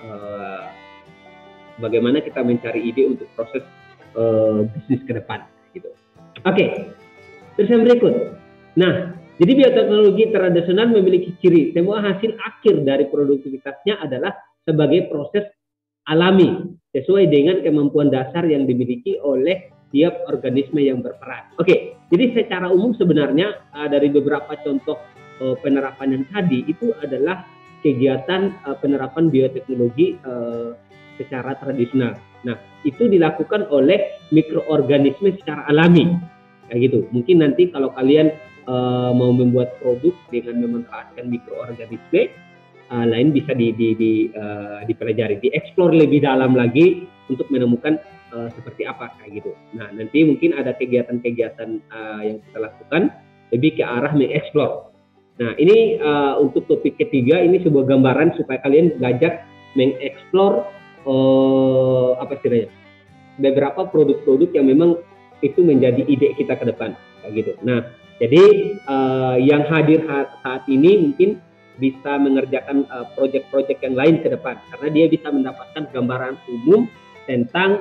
bagaimana kita mencari ide untuk proses bisnis ke depan gitu. Oke. Terus yang berikut. Nah, jadi bioteknologi tradisional memiliki ciri semua hasil akhir dari produktivitasnya adalah sebagai proses alami sesuai dengan kemampuan dasar yang dimiliki oleh tiap organisme yang berperan. Oke, jadi secara umum sebenarnya dari beberapa contoh penerapan yang tadi itu adalah kegiatan penerapan bioteknologi secara tradisional. Nah, itu dilakukan oleh mikroorganisme secara alami. Kayak gitu. Mungkin nanti kalau kalian mau membuat produk dengan memanfaatkan mikroorganisme lain bisa dipelajari, dieksplor lebih dalam lagi untuk menemukan seperti apa kayak gitu. Nah, nanti mungkin ada kegiatan-kegiatan yang kita lakukan lebih ke arah mengeksplor. Nah, ini untuk topik ketiga ini sebuah gambaran supaya kalian belajar mengeksplor apa istilahnya? Beberapa produk-produk yang memang itu menjadi ide kita ke depan kayak gitu. Nah, jadi yang hadir saat ini mungkin bisa mengerjakan proyek-proyek yang lain ke depan karena dia bisa mendapatkan gambaran umum tentang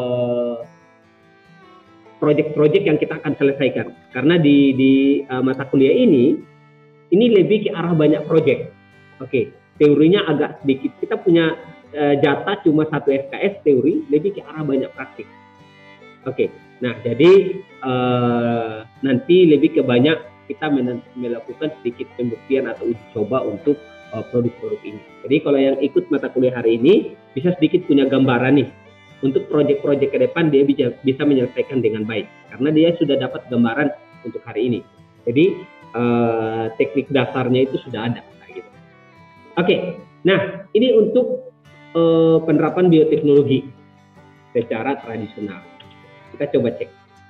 proyek-proyek yang kita akan selesaikan. Karena di mata kuliah ini lebih ke arah banyak proyek. Oke, teorinya agak sedikit. Kita punya jatah cuma 1 SKS teori, lebih ke arah banyak praktik. Oke. Nah, jadi nanti lebih ke banyak kita melakukan sedikit pembuktian atau uji coba untuk produk-produk ini. Jadi kalau yang ikut mata kuliah hari ini bisa sedikit punya gambaran nih untuk proyek-proyek ke depan dia bisa menyelesaikan dengan baik karena dia sudah dapat gambaran untuk hari ini. Jadi teknik dasarnya itu sudah ada. Gitu. Oke, nah ini untuk penerapan bioteknologi secara tradisional. Kita coba cek.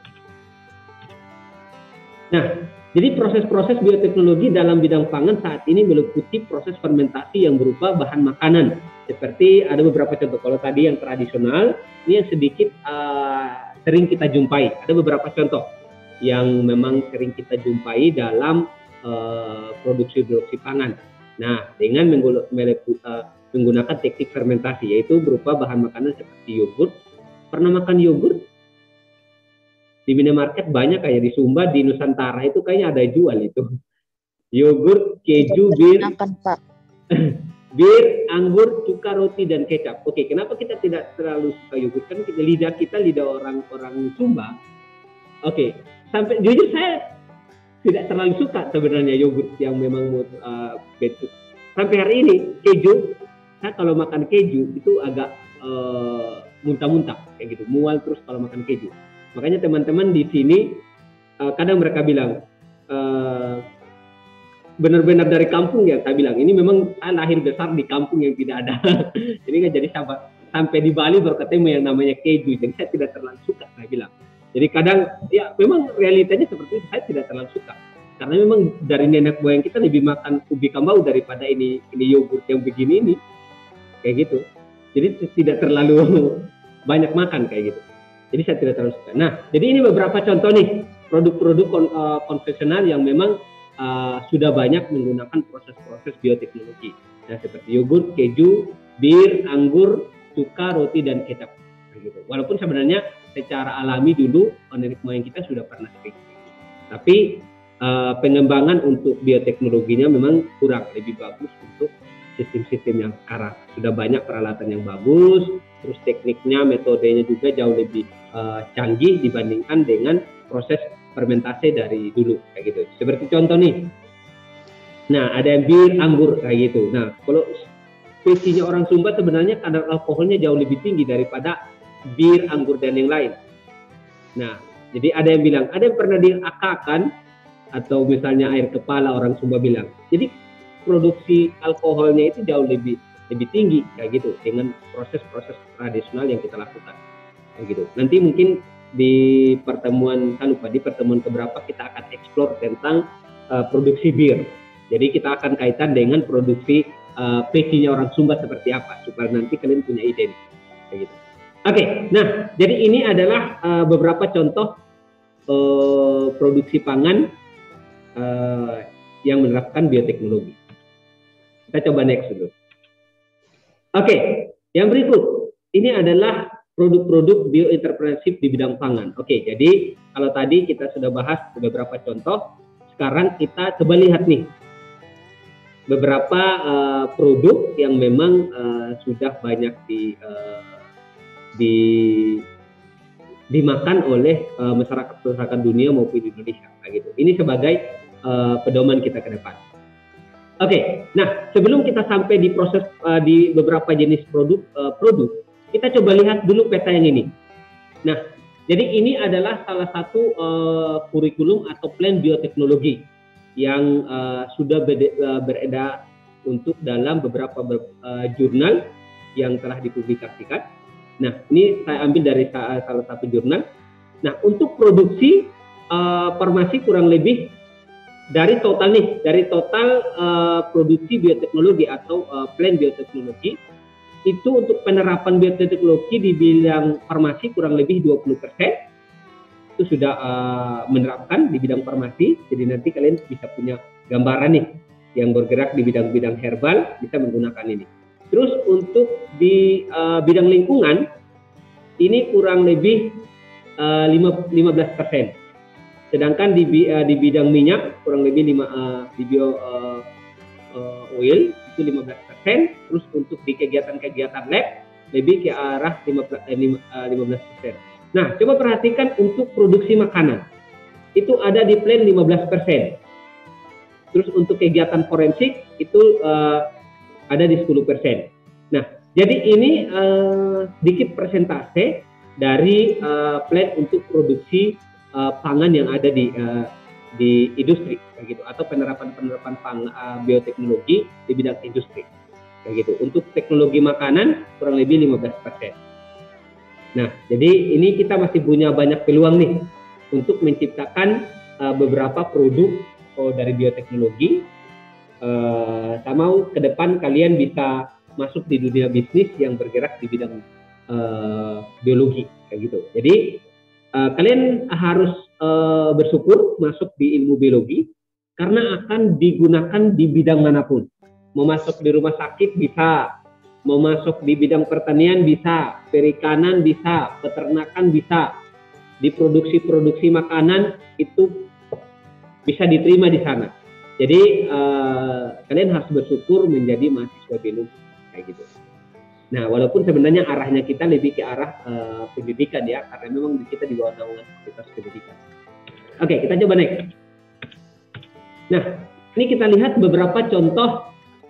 Nah, jadi proses-proses bioteknologi dalam bidang pangan saat ini meliputi proses fermentasi yang berupa bahan makanan. Seperti ada beberapa contoh. Kalau tadi yang tradisional, ini yang sedikit sering kita jumpai. Ada beberapa contoh yang memang sering kita jumpai dalam produksi pangan. Nah, dengan menggunakan teknik fermentasi, yaitu berupa bahan makanan seperti yogurt. Pernah makan yogurt? Di minimarket banyak kayak di Sumba, di Nusantara itu kayaknya ada jual itu. Yogurt, keju, bir, bir, anggur, cuka, roti, dan kecap. Oke, kenapa kita tidak terlalu suka yogurt? Kan lidah kita lidah orang Sumba. Oke, sampai jujur saya tidak terlalu suka sebenarnya yogurt yang memang betul. Sampai hari ini keju, saya kalau makan keju itu agak muntah-muntah kayak gitu, mual terus kalau makan keju. Makanya teman-teman di sini kadang mereka bilang benar-benar dari kampung ya, saya bilang ini memang saya lahir besar di kampung yang tidak ada. Jadi nggak jadi sampai di Bali baru ketemu yang namanya keju. Jadi saya tidak terlalu suka, saya bilang. Jadi kadang ya memang realitanya seperti itu, saya tidak terlalu suka. Karena memang dari nenek moyang kita lebih makan ubi kambau daripada ini yogurt yang begini ini. Kayak gitu. Jadi tidak terlalu banyak makan kayak gitu. Jadi saya tidak terlalu suka. Nah, jadi ini beberapa contoh nih produk-produk konvensional yang memang sudah banyak menggunakan proses-proses bioteknologi. Nah, seperti yogurt, keju, bir, anggur, cuka, roti, dan kecap. Gitu. Walaupun sebenarnya secara alami dulu nenek moyang kita sudah pernah seperti itu. Tapi pengembangan untuk bioteknologinya memang kurang, lebih bagus untuk sistem-sistem yang sekarang. Sudah banyak peralatan yang bagus, terus tekniknya, metodenya juga jauh lebih canggih dibandingkan dengan proses fermentasi dari dulu kayak gitu. Seperti contoh nih. Nah, ada yang bir, anggur kayak gitu. Nah, kalau spesiesnya orang Sumba sebenarnya kadar alkoholnya jauh lebih tinggi daripada bir, anggur, dan yang lain. Nah, jadi ada yang bilang, ada yang pernah diakakan atau misalnya air kepala orang Sumba bilang. Jadi produksi alkoholnya itu jauh lebih tinggi kayak gitu dengan proses-proses tradisional yang kita lakukan kayak gitu. Nanti mungkin di pertemuan keberapa kita akan eksplor tentang produksi bir. Jadi kita akan kaitan dengan produksi PC-nya orang Sumba seperti apa supaya nanti kalian punya ide nih. Kayak gitu. Oke, nah jadi ini adalah beberapa contoh produksi pangan yang menerapkan bioteknologi. Kita coba next dulu. Oke, yang berikut ini adalah produk-produk bioentrepreneurship di bidang pangan. Oke, jadi kalau tadi kita sudah bahas beberapa contoh, sekarang kita coba lihat nih beberapa produk yang memang sudah banyak dimakan oleh masyarakat dunia maupun di Indonesia, gitu. Ini sebagai pedoman kita ke depan. Oke, nah sebelum kita sampai di proses di beberapa jenis produk, kita coba lihat dulu peta yang ini. Nah, jadi ini adalah salah satu kurikulum atau plan bioteknologi yang sudah beredar untuk dalam beberapa jurnal yang telah dipublikasikan. Nah, ini saya ambil dari salah satu jurnal. Nah, untuk produksi farmasi kurang lebih dari total produksi bioteknologi atau plan bioteknologi itu untuk penerapan bioteknologi di bidang farmasi kurang lebih 20% itu sudah menerapkan di bidang farmasi. Jadi nanti kalian bisa punya gambaran nih yang bergerak di bidang-bidang herbal bisa menggunakan ini. Terus untuk di bidang lingkungan ini kurang lebih 15%. Sedangkan di bidang minyak kurang lebih di bio oil itu 15%. Terus untuk di kegiatan-kegiatan lab lebih ke arah 15%. Nah, coba perhatikan untuk produksi makanan itu ada di plan 15%. Terus untuk kegiatan forensik itu ada di 10%. Nah, jadi ini sedikit persentase dari plan untuk produksi pangan yang ada di industri, kayak gitu, atau penerapan bioteknologi di bidang industri, kayak gitu. Untuk teknologi makanan kurang lebih 15%. Nah, jadi ini kita masih punya banyak peluang nih untuk menciptakan beberapa produk dari bioteknologi. Saya mau ke depan kalian bisa masuk di dunia bisnis yang bergerak di bidang biologi, kayak gitu. Jadi kalian harus bersyukur masuk di ilmu biologi karena akan digunakan di bidang manapun. Mau masuk di rumah sakit bisa, mau masuk di bidang pertanian bisa, perikanan bisa, peternakan bisa, di produksi makanan itu bisa diterima di sana. Jadi kalian harus bersyukur menjadi mahasiswa biologi, kayak gitu. Nah, walaupun sebenarnya arahnya kita lebih ke arah pendidikan ya, karena memang kita di bawah naungan fakultas pendidikan. Oke, kita coba next. Nah, ini kita lihat beberapa contoh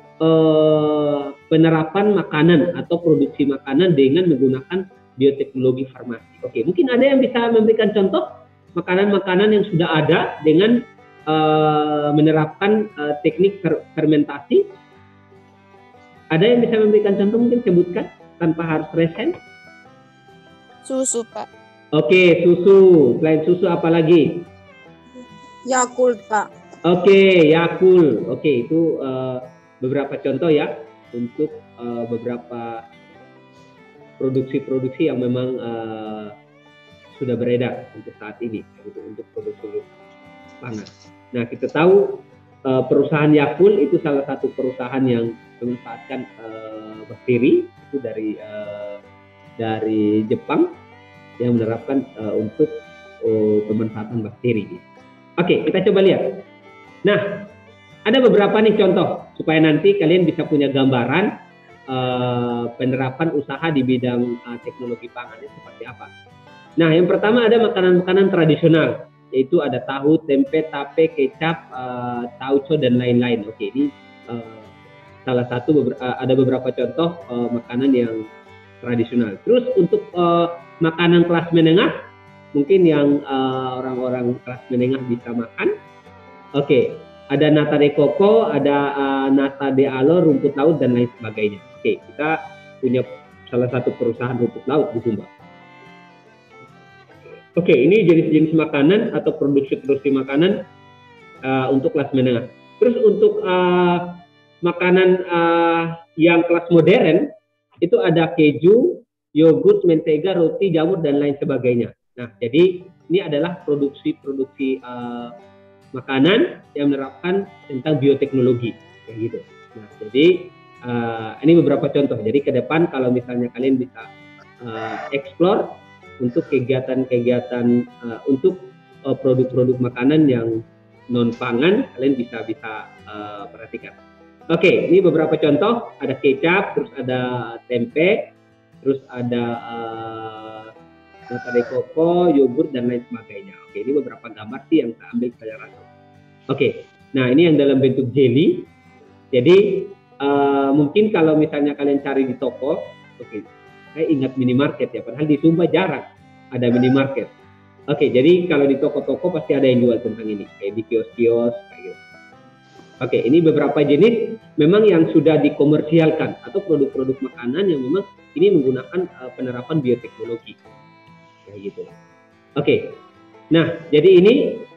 penerapan makanan atau produksi makanan dengan menggunakan bioteknologi farmasi. Oke, mungkin ada yang bisa memberikan contoh makanan-makanan yang sudah ada dengan menerapkan teknik fermentasi. Ada yang bisa memberikan contoh, mungkin sebutkan tanpa harus resen? Susu, Pak. Oke, susu. Selain susu apa lagi? Yakult, Pak. Oke, Yakult. Oke, itu beberapa contoh ya untuk beberapa produksi-produksi yang memang sudah beredar untuk saat ini, gitu, untuk produksi pangan. Nah, kita tahu perusahaan Yakult itu salah satu perusahaan yang memanfaatkan bakteri itu dari Jepang yang menerapkan untuk pemanfaatan bakteri. Oke, kita coba lihat. Nah, ada beberapa nih contoh supaya nanti kalian bisa punya gambaran penerapan usaha di bidang teknologi pangan seperti apa. Nah, yang pertama ada makanan-makanan tradisional, yaitu ada tahu, tempe, tape, kecap, tauco dan lain-lain. Oke, ini salah satu ada beberapa contoh makanan yang tradisional. Terus untuk makanan kelas menengah, mungkin yang orang-orang kelas menengah bisa makan. Oke, ada nata de coco, ada nata de alo, rumput laut dan lain sebagainya. Oke, kita punya salah satu perusahaan rumput laut di Sumba. Oke, ini jenis-jenis makanan atau produksi makanan untuk kelas menengah. Terus untuk makanan yang kelas modern itu ada keju, yogurt, mentega, roti, jamur, dan lain sebagainya. Nah, jadi ini adalah produksi makanan yang menerapkan tentang bioteknologi, kayak gitu. Nah, jadi ini beberapa contoh. Jadi ke depan kalau misalnya kalian bisa explore untuk kegiatan-kegiatan untuk produk-produk makanan yang non pangan, kalian bisa perhatikan. Oke, ini beberapa contoh. Ada kecap, terus ada tempe, terus ada nata de coco, yogurt, dan lain sebagainya. Oke, ini beberapa gambar sih yang saya ambil saya rasa. Oke, nah ini yang dalam bentuk jelly. Jadi mungkin kalau misalnya kalian cari di toko, oke, saya ingat minimarket ya, padahal di Sumba jarang ada minimarket. Oke, jadi kalau di toko-toko pasti ada yang jual tentang ini, kayak di kios-kios, kayak gitu. Oke, ini beberapa jenis memang yang sudah dikomersialkan atau produk-produk makanan yang memang ini menggunakan penerapan bioteknologi. Kayak gitu. Oke. Nah, jadi ini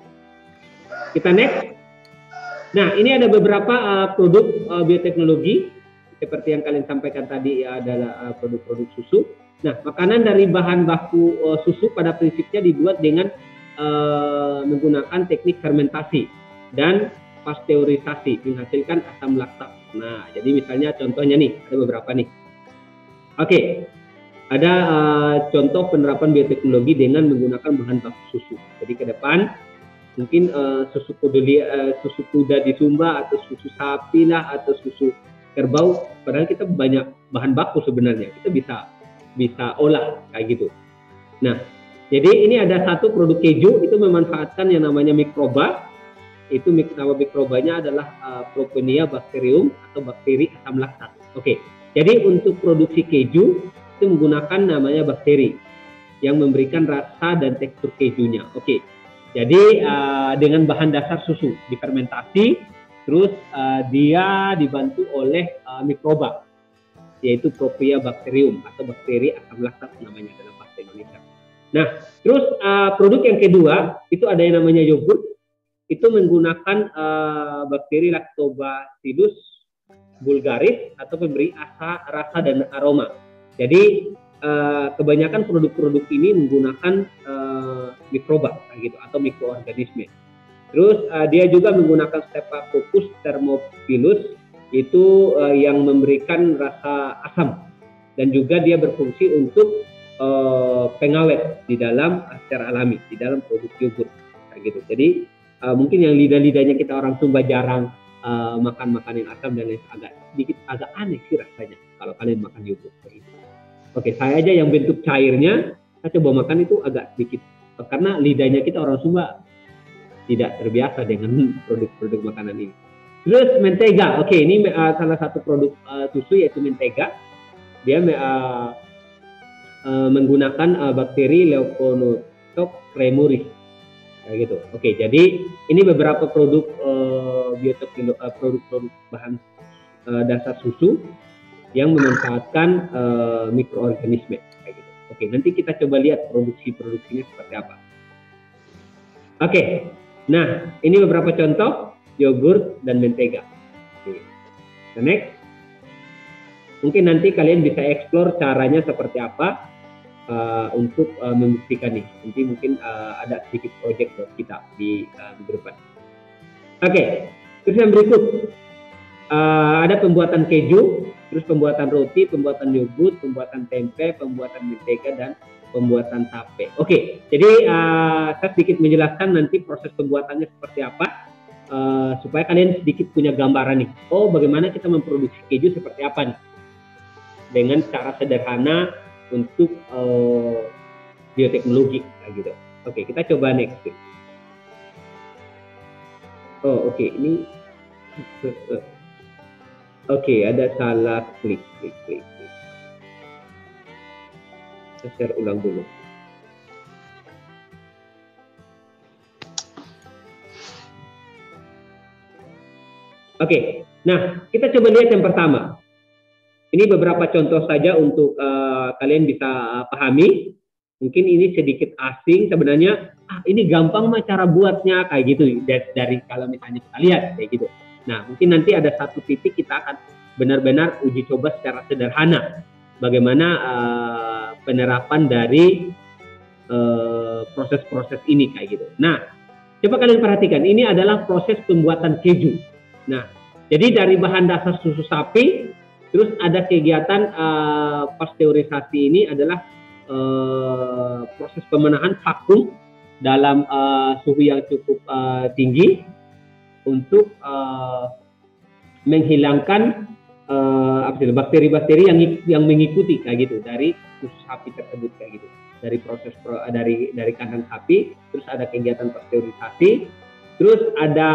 kita next. Nah, ini ada beberapa produk bioteknologi seperti yang kalian sampaikan tadi adalah produk-produk susu. Nah, makanan dari bahan baku susu pada prinsipnya dibuat dengan menggunakan teknik fermentasi dan pasteurisasi menghasilkan asam laktat. Nah, jadi misalnya contohnya nih, ada beberapa nih. Oke. Ada contoh penerapan bioteknologi dengan menggunakan bahan baku susu. Jadi ke depan mungkin susu kuda di Sumba atau susu sapi lah atau susu kerbau. Padahal kita banyak bahan baku sebenarnya. Kita bisa olah kayak gitu. Nah, jadi ini ada satu produk keju itu memanfaatkan yang namanya mikroba. Itu nama mikrobanya adalah Propenia bacterium atau bakteri asam laktat. Oke. Jadi untuk produksi keju itu menggunakan namanya bakteri yang memberikan rasa dan tekstur kejunya. Oke, jadi dengan bahan dasar susu difermentasi, terus dia dibantu oleh mikroba, yaitu Propenia bacterium atau bakteri asam laktat namanya dalam bahasa Indonesia. Nah, terus produk yang kedua itu ada yang namanya yogurt, itu menggunakan bakteri Lactobacillus bulgaris atau pemberi rasa dan aroma. Jadi kebanyakan produk-produk ini menggunakan mikroba gitu atau mikroorganisme. Terus dia juga menggunakan Staphylococcus thermophilus itu yang memberikan rasa asam dan juga dia berfungsi untuk pengawet di dalam secara alami di dalam produk yogurt kayak gitu. Jadi mungkin yang lidah-lidahnya kita orang Sumba jarang makan makanan asam dan lain agak aneh sih rasanya kalau kalian makan yogurt kayak gitu. Oke, saya aja yang bentuk cairnya, saya coba makan itu agak sedikit karena lidahnya kita orang Sumba tidak terbiasa dengan produk-produk makanan ini. Terus mentega, oke, ini salah satu produk susu yaitu mentega. Dia menggunakan bakteri Leukonychus cremuris, kayak gitu. Oke, jadi ini beberapa produk produk bahan dasar susu yang memanfaatkan mikroorganisme kayak gitu. Oke, nanti kita coba lihat produksinya seperti apa. Oke, nah ini beberapa contoh yogurt dan mentega. Oke. Next, mungkin nanti kalian bisa explore caranya seperti apa untuk membuktikan nih. Nanti mungkin ada sedikit project buat kita di minggu depan. Oke, terus yang berikut ada pembuatan keju. Terus pembuatan roti, pembuatan yogurt, pembuatan tempe, pembuatan mentega, dan pembuatan tape. Oke, jadi saya sedikit menjelaskan nanti proses pembuatannya seperti apa, supaya kalian sedikit punya gambaran nih. Oh, bagaimana kita memproduksi keju seperti apa nih? Dengan cara sederhana untuk bioteknologi, kayak gitu. Oke, kita coba next. Oh, oke, ini. Oke, ada salah klik. Saya share ulang dulu. Oke, nah kita coba lihat yang pertama. Ini beberapa contoh saja untuk kalian bisa pahami. Mungkin ini sedikit asing sebenarnya. Ini gampang mah cara buatnya kayak gitu dari kalau misalnya kita lihat kayak gitu. Nah, mungkin nanti ada satu titik kita akan benar-benar uji coba secara sederhana bagaimana penerapan dari proses-proses ini kayak gitu. Nah, coba kalian perhatikan, ini adalah proses pembuatan keju. Nah, jadi dari bahan dasar susu sapi, terus ada kegiatan pasteurisasi, ini adalah proses pemenahan vakum dalam suhu yang cukup tinggi untuk menghilangkan bakteri-bakteri yang mengikuti kayak gitu dari susu sapi tersebut kayak gitu. Dari proses dari kandang sapi, terus ada kegiatan pasteurisasi, terus ada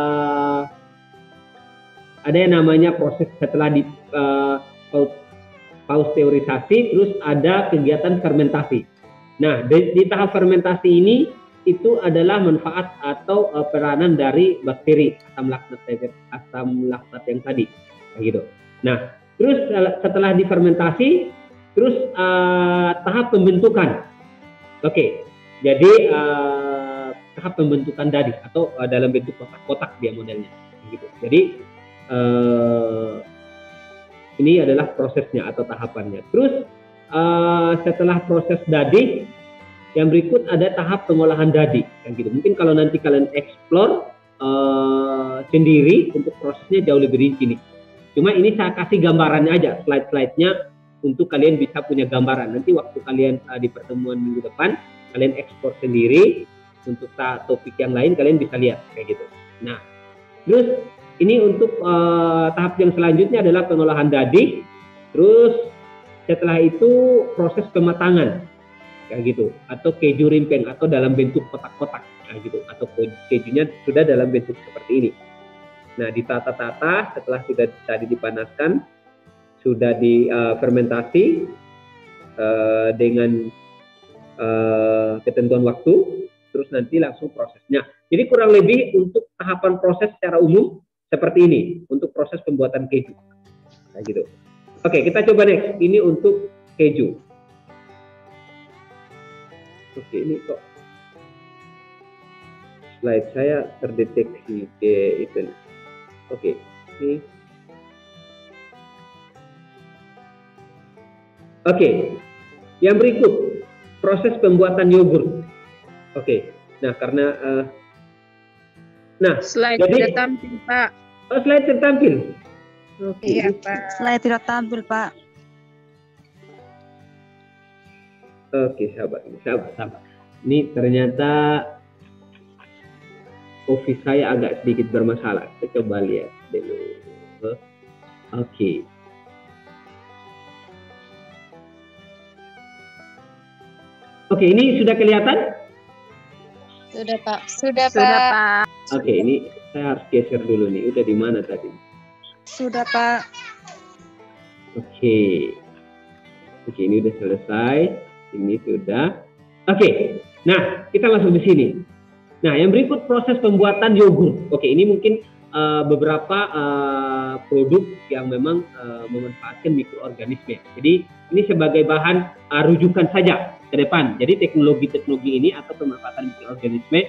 yang namanya proses setelah di pasteurisasi, terus ada kegiatan fermentasi. Nah, di tahap fermentasi ini itu adalah manfaat atau peranan dari bakteri asam laktat yang tadi, kayak gitu. Nah, terus setelah difermentasi, terus tahap pembentukan. Oke, jadi tahap pembentukan dadi atau dalam bentuk kotak-kotak dia modelnya, gitu. Jadi ini adalah prosesnya atau tahapannya. Terus setelah proses dadi, yang berikut ada tahap pengolahan dadi, kan gitu. Mungkin kalau nanti kalian explore sendiri untuk prosesnya jauh lebih rinci nih. Cuma ini saya kasih gambarannya aja, slide-slide-nya untuk kalian bisa punya gambaran. Nanti waktu kalian di pertemuan minggu depan, kalian ekspor sendiri untuk topik yang lain, kalian bisa lihat kayak gitu. Nah, terus ini untuk tahap yang selanjutnya adalah pengolahan dadi. Terus setelah itu proses pematangan kayak gitu, atau keju rimpeng atau dalam bentuk kotak-kotak kayak gitu, atau kejunya sudah dalam bentuk seperti ini. Nah, ditata-tata setelah sudah tadi dipanaskan, sudah difermentasi dengan ketentuan waktu, terus nanti langsung prosesnya. Jadi kurang lebih untuk tahapan proses secara umum seperti ini untuk proses pembuatan keju, kayak gitu. Oke, kita coba next. Ini untuk keju. Oke, ini kok slide saya terdeteksi ke itu. Oke, ini. Oke, yang berikut proses pembuatan yogurt. Oke, nah karena slide jadi, tidak tampil, Pak. Oh, slide tertampil. Oke. Iya, Pak. Slide tidak tampil, Pak. Oke, sabar. Ini ternyata office saya agak sedikit bermasalah. Kita coba lihat dulu. Oke. Oke, ini sudah kelihatan? Sudah, Pak. Sudah, Pak. Oke, ini saya harus geser dulu nih. Udah di mana tadi? Sudah, Pak. Oke. Oke, ini udah selesai. Ini sudah. Oke. Nah, kita langsung di sini. Nah, yang berikut proses pembuatan yogurt. Oke, ini mungkin beberapa produk yang memang memanfaatkan mikroorganisme. Jadi, ini sebagai bahan rujukan saja ke depan. Jadi teknologi-teknologi ini atau pemanfaatan mikroorganisme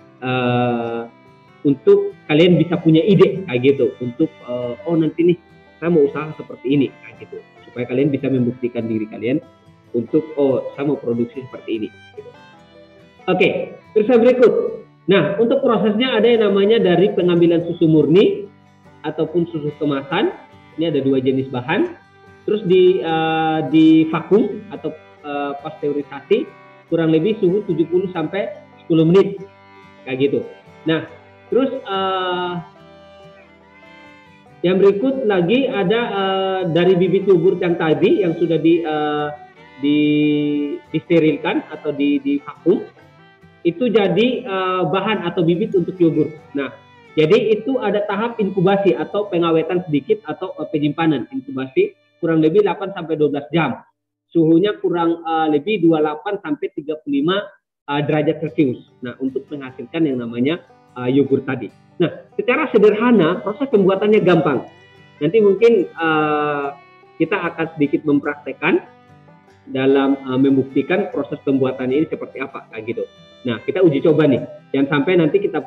untuk kalian bisa punya ide kayak gitu untuk oh nanti nih saya mau usaha seperti ini kayak gitu, supaya kalian bisa membuktikan diri kalian untuk oh saya mau produksi seperti ini gitu. Oke, terus yang berikut. Nah, untuk prosesnya ada yang namanya dari pengambilan susu murni ataupun susu kemasan. Ini ada dua jenis bahan. Terus di vakum atau pasteurisasi kurang lebih suhu 70 sampai 10 menit kayak gitu. Nah, terus yang berikut lagi ada dari bibit yogurt yang tadi yang sudah disterilkan atau di vakum, itu jadi bahan atau bibit untuk yogurt. Nah, jadi itu ada tahap inkubasi atau pengawetan sedikit atau penyimpanan inkubasi kurang lebih 8 sampai 12 jam. Suhunya kurang lebih 28 sampai 35 derajat Celcius. Nah, untuk menghasilkan yang namanya yogurt tadi. Nah, secara sederhana proses pembuatannya gampang. Nanti mungkin kita akan sedikit mempraktekkan dalam membuktikan proses pembuatan ini seperti apa kayak gitu. Nah, kita uji coba nih. Jangan sampai nanti kita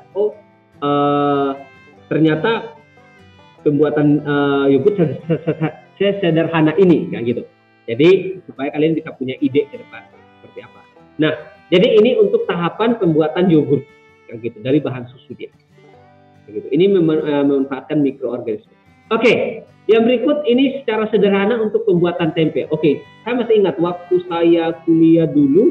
ternyata pembuatan yogurt sesederhana ini kayak gitu. Jadi supaya kalian bisa punya ide ke depan seperti apa. Nah, jadi ini untuk tahapan pembuatan yogurt kayak gitu dari bahan susu dia. Kayak gitu. Ini memanfaatkan mikroorganisme. Oke, yang berikut ini secara sederhana untuk pembuatan tempe. Oke, saya masih ingat waktu saya kuliah dulu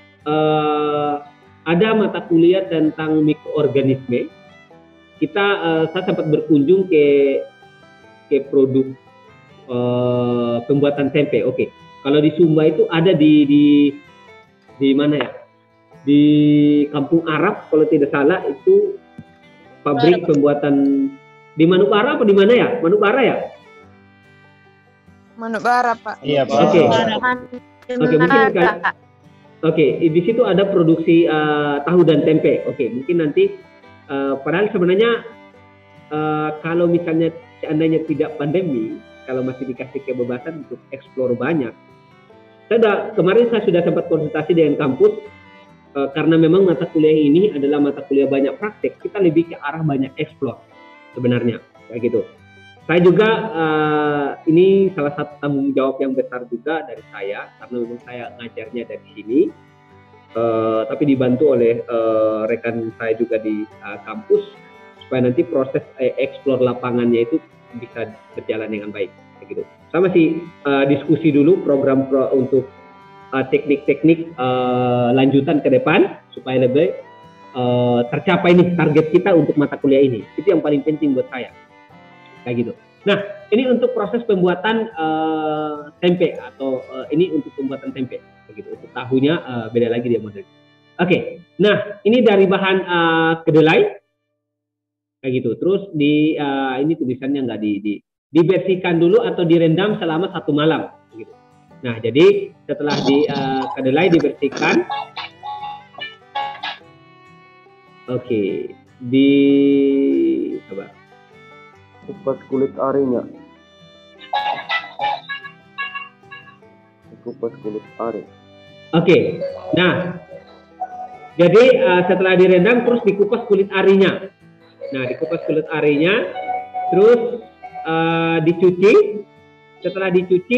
ada mata kuliah tentang mikroorganisme. Saya sempat berkunjung ke produk pembuatan tempe. Oke, kalau di Sumba itu ada di mana ya? Di Kampung Arab kalau tidak salah itu pabrik pembuatan di Manukara apa di mana ya? Manukara ya? Manukara, Pak. Iya, Pak. Oke. Oke, mungkin oke, di situ ada produksi tahu dan tempe. Oke, mungkin nanti padahal sebenarnya kalau misalnya seandainya tidak pandemi, kalau masih dikasih kebebasan untuk eksplor banyak. Kemarin saya sudah sempat konsultasi dengan kampus karena memang mata kuliah ini adalah mata kuliah banyak praktek, kita lebih ke arah banyak eksplor sebenarnya kayak gitu. Saya juga ini salah satu tanggung jawab yang besar juga dari saya karena memang saya ngajarnya dari sini, tapi dibantu oleh rekan saya juga di kampus supaya nanti proses eksplor lapangannya itu bisa berjalan dengan baik kayak gitu. Saya masih diskusi dulu program untuk teknik-teknik lanjutan ke depan supaya lebih tercapai nih target kita untuk mata kuliah ini. Itu yang paling penting buat saya kayak gitu. Nah, ini untuk proses pembuatan tempe atau ini untuk pembuatan tempe kayak gitu. Untuk tahunya beda lagi dia modelnya. Oke, nah ini dari bahan kedelai kayak gitu. Terus ini tulisannya nggak dibersihkan dulu atau direndam selama 1 malam gitu. Nah, jadi setelah kedelai dibersihkan, oke, coba kupas kulit arinya. Kupas kulit ari. Oke, nah jadi setelah direndam terus dikupas kulit arinya. Nah, dikupas kulit arinya, terus dicuci. Setelah dicuci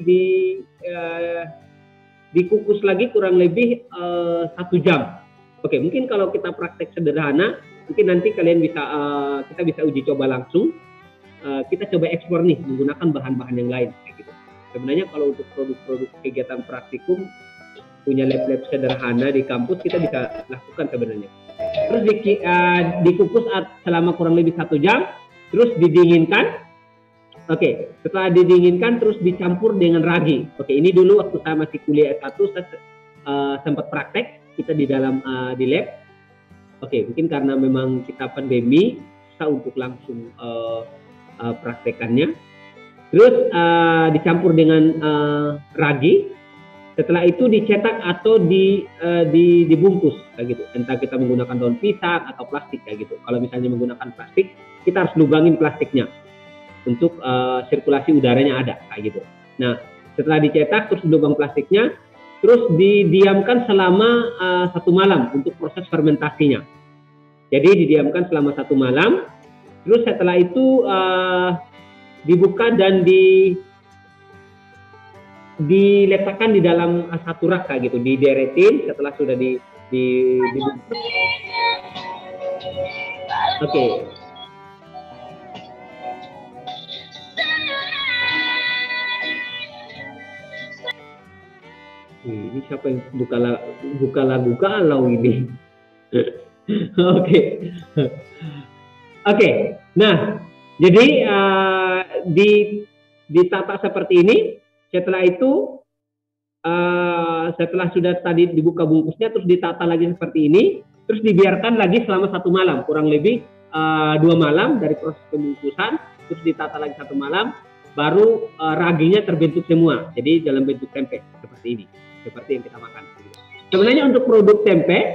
dikukus lagi kurang lebih 1 jam. Oke, mungkin kalau kita praktek sederhana, mungkin nanti kalian kita bisa uji coba langsung. Kita coba eksplor nih menggunakan bahan-bahan yang lain kayak gitu. Sebenarnya kalau untuk produk-produk kegiatan praktikum punya lab-lab sederhana di kampus kita bisa lakukan sebenarnya. Terus dikukus selama kurang lebih 1 jam, terus didinginkan. Oke, setelah didinginkan terus dicampur dengan ragi. Oke, ini dulu waktu saya masih kuliah S1 saya sempat praktek kita di dalam di lab. Oke, mungkin karena memang kita pandemi susah untuk langsung praktekannya. Terus dicampur dengan ragi. Setelah itu dicetak atau dibungkus kayak gitu. Entah kita menggunakan daun pisang atau plastik kayak gitu. Kalau misalnya menggunakan plastik, kita harus lubangin plastiknya untuk sirkulasi udaranya ada kayak gitu. Nah, setelah dicetak terus lubang plastiknya, terus didiamkan selama 1 malam untuk proses fermentasinya. Jadi didiamkan selama 1 malam, terus setelah itu dibuka dan diletakkan di dalam satu rak kayak gitu, dideretin setelah sudah Oke. Ini siapa yang buka lagu galau ini? Oke. Nah, jadi ditata seperti ini. Setelah itu, setelah sudah tadi dibuka bungkusnya, terus ditata lagi seperti ini, terus dibiarkan lagi selama 1 malam, kurang lebih 2 malam dari proses pembungkusan, terus ditata lagi 1 malam, baru raginya terbentuk semua. Jadi dalam bentuk tempe seperti ini. Seperti yang kita makan. Sebenarnya untuk produk tempe,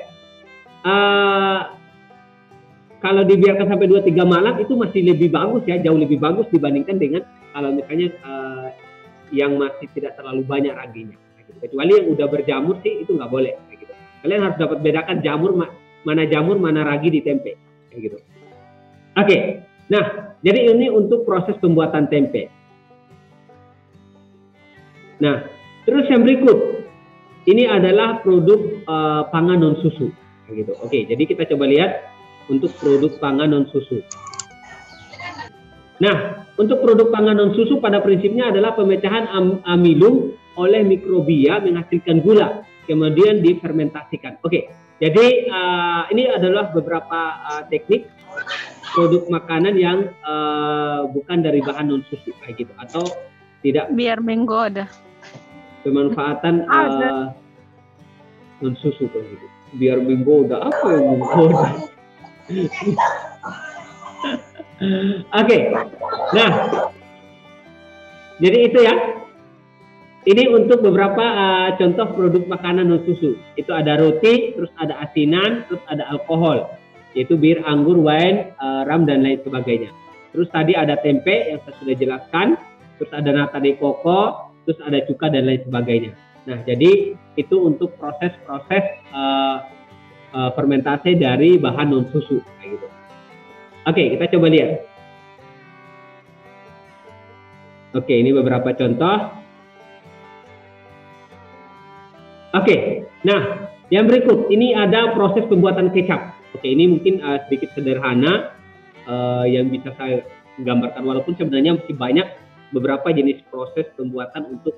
kalau dibiarkan sampai 2-3 malam itu masih lebih bagus ya, jauh lebih bagus dibandingkan dengan kalau misalnya yang masih tidak terlalu banyak raginya. Kecuali yang udah berjamur sih itu nggak boleh. Gitu. Kalian harus dapat bedakan jamur mana ragi di tempe. Gitu. Oke, nah jadi ini untuk proses pembuatan tempe. Nah, terus yang berikut, ini adalah produk pangan non susu, gitu. Oke, jadi kita coba lihat untuk produk pangan non susu. Nah, untuk produk pangan non susu pada prinsipnya adalah pemecahan amilum oleh mikrobia menghasilkan gula, kemudian difermentasikan. Oke, jadi ini adalah beberapa teknik produk makanan yang bukan dari bahan non susu kayak gitu, atau tidak. Biar minggu ada. Pemanfaatan non susu kayak gitu. Biar minggu udah apa yang minggu udah. Oke, nah, jadi itu ya. Ini untuk beberapa contoh produk makanan non susu. Itu ada roti, terus ada asinan, terus ada alkohol, yaitu bir, anggur, wine, ram dan lain sebagainya. Terus tadi ada tempe yang saya sudah jelaskan, terus ada nata de coco, terus ada cuka dan lain sebagainya. Nah, jadi itu untuk proses-proses fermentasi dari bahan non susu kayak gitu. Oke, kita coba lihat. Oke, ini beberapa contoh. Oke, nah yang berikut ini ada proses pembuatan kecap. Oke, ini mungkin sedikit sederhana yang bisa saya gambarkan, walaupun sebenarnya masih banyak beberapa jenis proses pembuatan untuk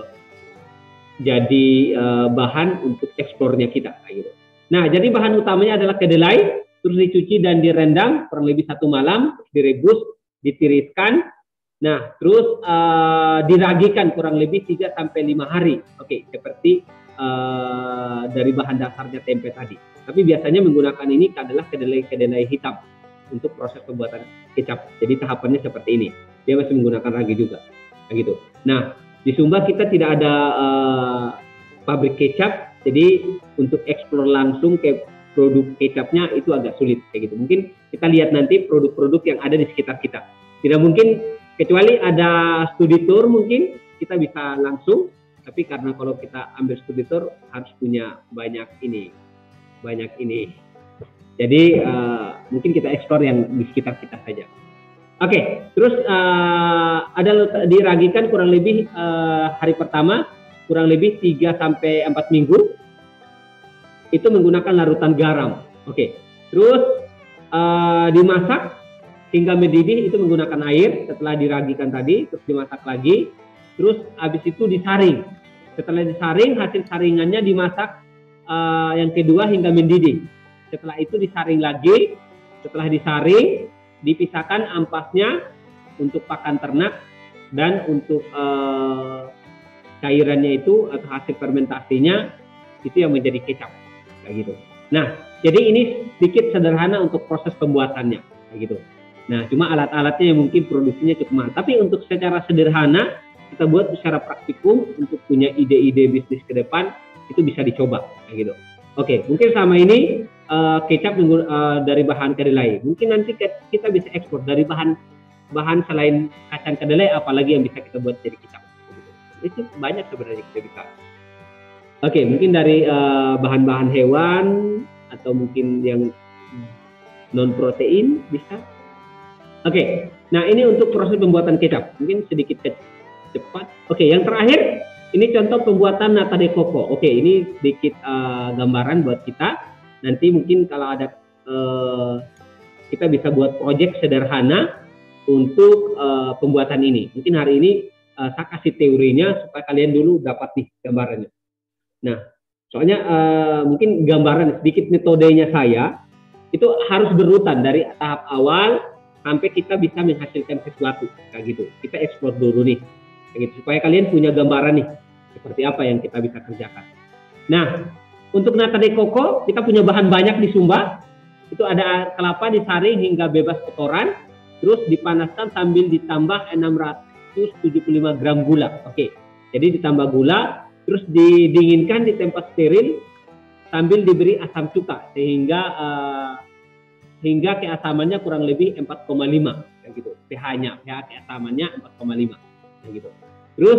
jadi bahan untuk ekspornya kita. Gitu. Nah, jadi bahan utamanya adalah kedelai, terus dicuci dan direndam kurang lebih 1 malam, direbus, ditiriskan. Nah, terus diragikan kurang lebih 3 sampai 5 hari. Oke, seperti dari bahan dasarnya tempe tadi. Tapi biasanya menggunakan ini adalah kedelai hitam untuk proses pembuatan kecap. Jadi tahapannya seperti ini. Dia masih menggunakan ragi juga. Kayak gitu. Nah, di Sumba kita tidak ada pabrik kecap, jadi untuk ekspor langsung ke produk kecapnya itu agak sulit kayak gitu. Mungkin kita lihat nanti produk-produk yang ada di sekitar kita. Tidak mungkin, kecuali ada studi tour mungkin kita bisa langsung, tapi karena kalau kita ambil studi tour harus punya banyak ini. Jadi mungkin kita ekspor yang di sekitar kita saja. Oke, terus ada diragikan kurang lebih hari pertama kurang lebih 3 sampai 4 minggu. Itu menggunakan larutan garam. Oke. Terus dimasak hingga mendidih, itu menggunakan air setelah diragikan tadi, terus dimasak lagi. Terus habis itu disaring. Setelah disaring, hasil saringannya dimasak yang kedua hingga mendidih. Setelah itu disaring lagi. Setelah disaring, dipisahkan ampasnya untuk pakan ternak dan untuk cairannya itu atau hasil fermentasinya itu yang menjadi kecap. Kayak gitu. Nah, jadi ini sedikit sederhana untuk proses pembuatannya, kayak gitu. Nah, cuma alat-alatnya yang mungkin produksinya cukup mahal. Tapi untuk secara sederhana kita buat secara praktikum untuk punya ide-ide bisnis ke depan itu bisa dicoba, kayak gitu. Oke, mungkin sama ini kecap dari bahan kedelai. Mungkin nanti kita bisa ekspor dari bahan selain kacang kedelai, apalagi yang bisa kita buat jadi kecap. Itu banyak sebenarnya kita bisa. Oke, mungkin dari bahan-bahan hewan atau mungkin yang non protein bisa. Oke, nah ini untuk proses pembuatan kecap. Mungkin sedikit cepat. Oke, yang terakhir ini contoh pembuatan nata de coco. Oke, ini sedikit gambaran buat kita. Nanti mungkin kalau ada kita bisa buat proyek sederhana untuk pembuatan ini. Mungkin hari ini saya kasih teorinya supaya kalian dulu dapat nih gambarannya. Nah, soalnya mungkin gambaran sedikit metodenya saya itu harus berurutan dari tahap awal sampai kita bisa menghasilkan sesuatu kayak gitu. Kita ekspor dulu nih, kayak gitu, supaya kalian punya gambaran nih seperti apa yang kita bisa kerjakan. Nah, untuk nata de coco kita punya bahan banyak di Sumba. Itu ada kelapa disaring hingga bebas kotoran, terus dipanaskan sambil ditambah 675 gram gula. Oke, jadi ditambah gula. Terus didinginkan di tempat steril sambil diberi asam cuka sehingga hingga keasamannya kurang lebih 4,5 kayak gitu. pH keasamannya 4,5 kayak gitu. Terus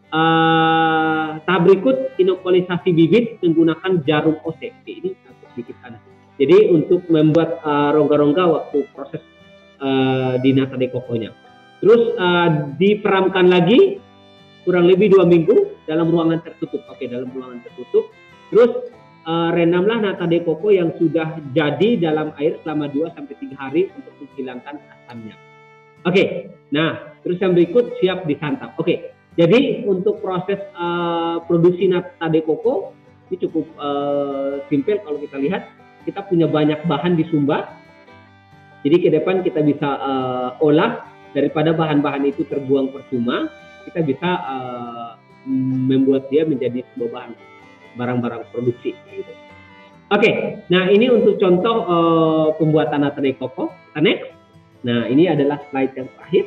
tahap berikut inokulisasi bibit menggunakan jarum OC. Ini sedikit ada. Jadi untuk membuat rongga-rongga waktu proses di nata de coco-nya. Terus diperamkan lagi kurang lebih 2 minggu dalam ruangan tertutup. Oke, dalam ruangan tertutup. Terus rendamlah nata de coco yang sudah jadi dalam air selama 2-3 hari untuk menghilangkan asamnya. Oke, nah terus yang berikut siap disantap. Oke, jadi untuk proses produksi nata de coco ini cukup simpel. Kalau kita lihat, kita punya banyak bahan di Sumba. Jadi ke depan kita bisa olah, daripada bahan-bahan itu terbuang percuma, kita bisa membuat dia menjadi sebuah bahan barang-barang produksi gitu. Oke, nah ini untuk contoh pembuatan nata de coco. Kita next. Nah, ini adalah slide yang terakhir.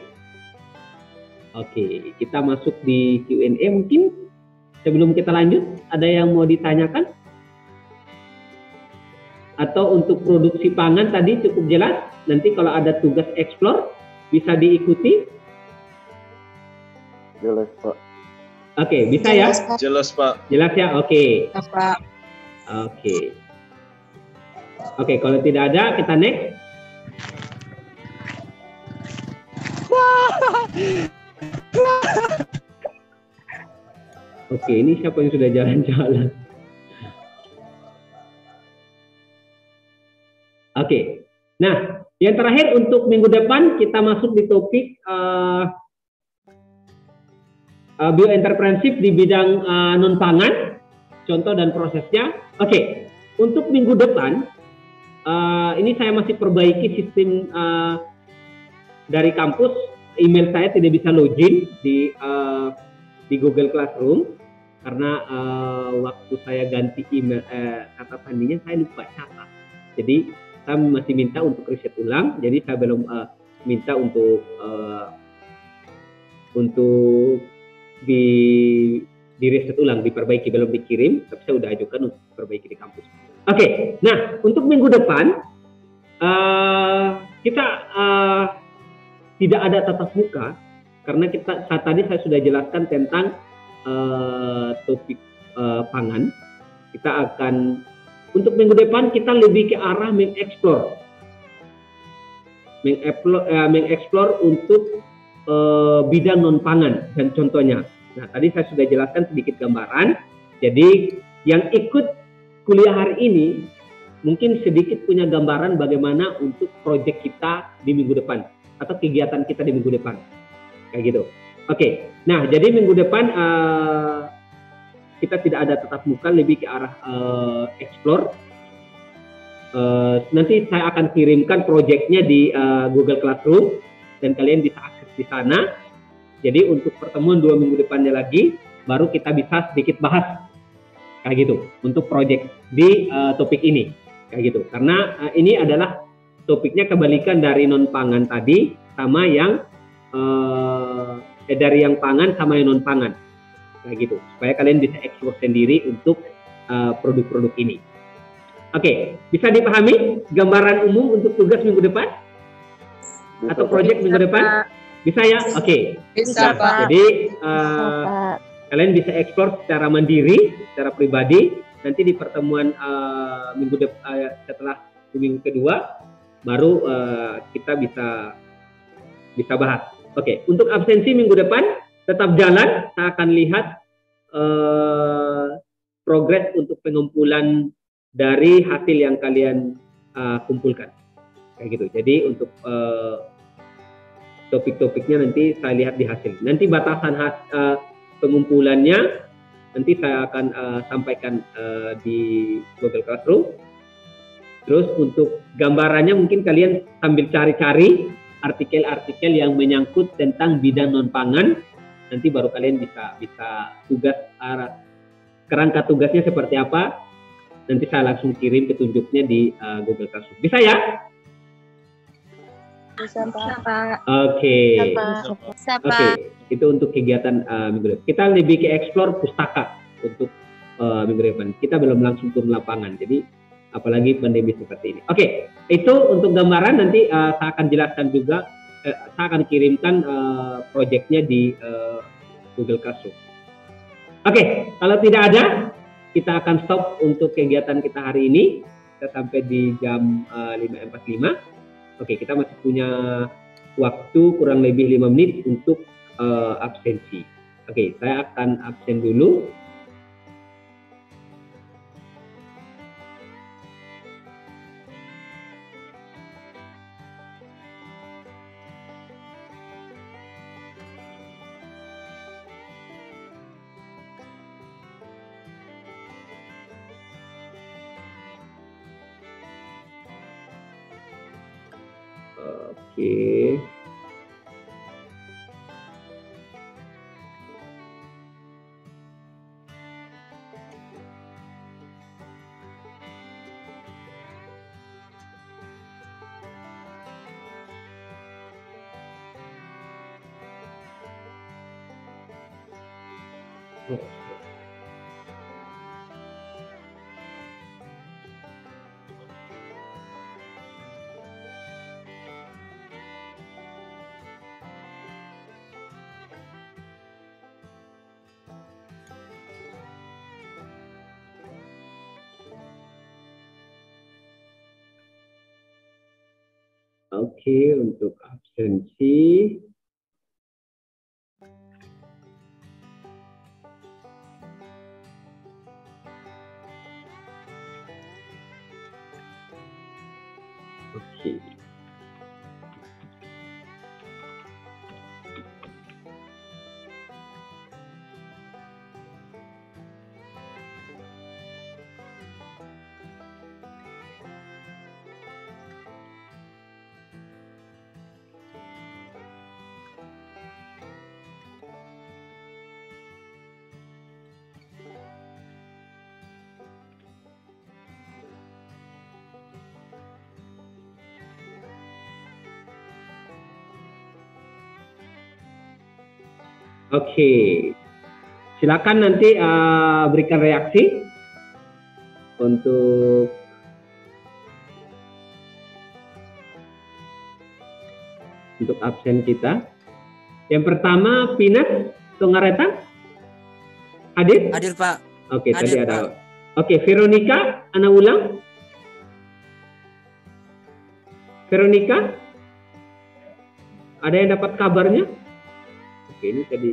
Oke, kita masuk di Q&A mungkin. Sebelum kita lanjut, ada yang mau ditanyakan? Atau untuk produksi pangan tadi cukup jelas? Nanti kalau ada tugas explore bisa diikuti? Jelas, Pak. Oke, bisa ya? Jelas, Pak. Jelas ya? Oke. Pak. Oke. Oke, kalau tidak ada, kita next. Oke, ini siapa yang sudah jalan-jalan? Oke. Nah, yang terakhir untuk minggu depan kita masuk di topik bioentrepreneurship di bidang non-pangan, contoh dan prosesnya. Oke, untuk minggu depan, ini saya masih perbaiki sistem dari kampus. Email saya tidak bisa login di Google Classroom karena waktu saya ganti email kata sandinya saya lupa catat. Jadi saya masih minta untuk riset ulang. Jadi saya belum minta untuk di riset ulang, diperbaiki, belum dikirim, tapi saya sudah ajukan untuk diperbaiki di kampus. Oke, nah untuk minggu depan kita tidak ada tatap muka karena saat tadi saya sudah jelaskan tentang topik pangan. Kita akan untuk minggu depan kita lebih ke arah mengeksplor untuk bidang non pangan dan contohnya. Nah tadi saya sudah jelaskan sedikit gambaran. Jadi yang ikut kuliah hari ini mungkin sedikit punya gambaran bagaimana untuk proyek kita di minggu depan atau kegiatan kita di minggu depan, kayak gitu. Oke, nah jadi minggu depan kita tidak ada tatap muka, lebih ke arah explore. Nanti saya akan kirimkan proyeknya di Google Classroom dan kalian bisa akses di sana. Jadi untuk pertemuan 2 minggu depannya lagi, baru kita bisa sedikit bahas kayak gitu untuk proyek di topik ini, kayak gitu. Karena ini adalah topiknya kebalikan dari non pangan tadi sama yang dari yang pangan sama yang non pangan, kayak gitu. Supaya kalian bisa eksplor sendiri untuk produk-produk ini. Oke, bisa dipahami gambaran umum untuk tugas minggu depan atau proyek minggu depan? Bisa ya? Oke. Bisa, Pak. Jadi kalian bisa eksplor secara mandiri, secara pribadi. Nanti di pertemuan minggu depan setelah di minggu kedua baru kita bisa bahas. Oke, untuk absensi minggu depan tetap jalan. Saya akan lihat progres untuk pengumpulan dari hasil yang kalian kumpulkan, kayak gitu. Jadi untuk topik-topiknya nanti saya lihat di hasil. Nanti batasan pengumpulannya nanti saya akan sampaikan di Google Classroom. Terus untuk gambarannya mungkin kalian sambil cari-cari artikel-artikel yang menyangkut tentang bidang non pangan. Nanti baru kalian bisa tugas kerangka tugasnya seperti apa. Nanti saya langsung kirim petunjuknya di Google Classroom. Bisa ya? Bisa, Pak. Oke. Bisa, Pak. Oke, itu untuk kegiatan minggu depan. Kita lebih ke explore pustaka untuk minggu depan. Kita belum langsung turun lapangan. Jadi apalagi pandemi seperti ini. Oke, itu untuk gambaran. Nanti saya akan jelaskan juga. Saya akan kirimkan proyeknya di Google Classroom. Oke, kalau tidak ada, kita akan stop untuk kegiatan kita hari ini. Kita sampai di jam 5.45. Oke, kita masih punya waktu kurang lebih 5 menit untuk absensi. Oke, saya akan absen dulu. Oke. Oke, untuk absensi. Oke. Oke, silakan nanti berikan reaksi untuk absen kita. Yang pertama, Pinas Tungareta, hadir? Hadir, Pak. Oke, Hadir, tadi ada. Pak. Oke, Veronica, Ana ulang. Veronica, ada yang dapat kabarnya? Oke, ini tadi.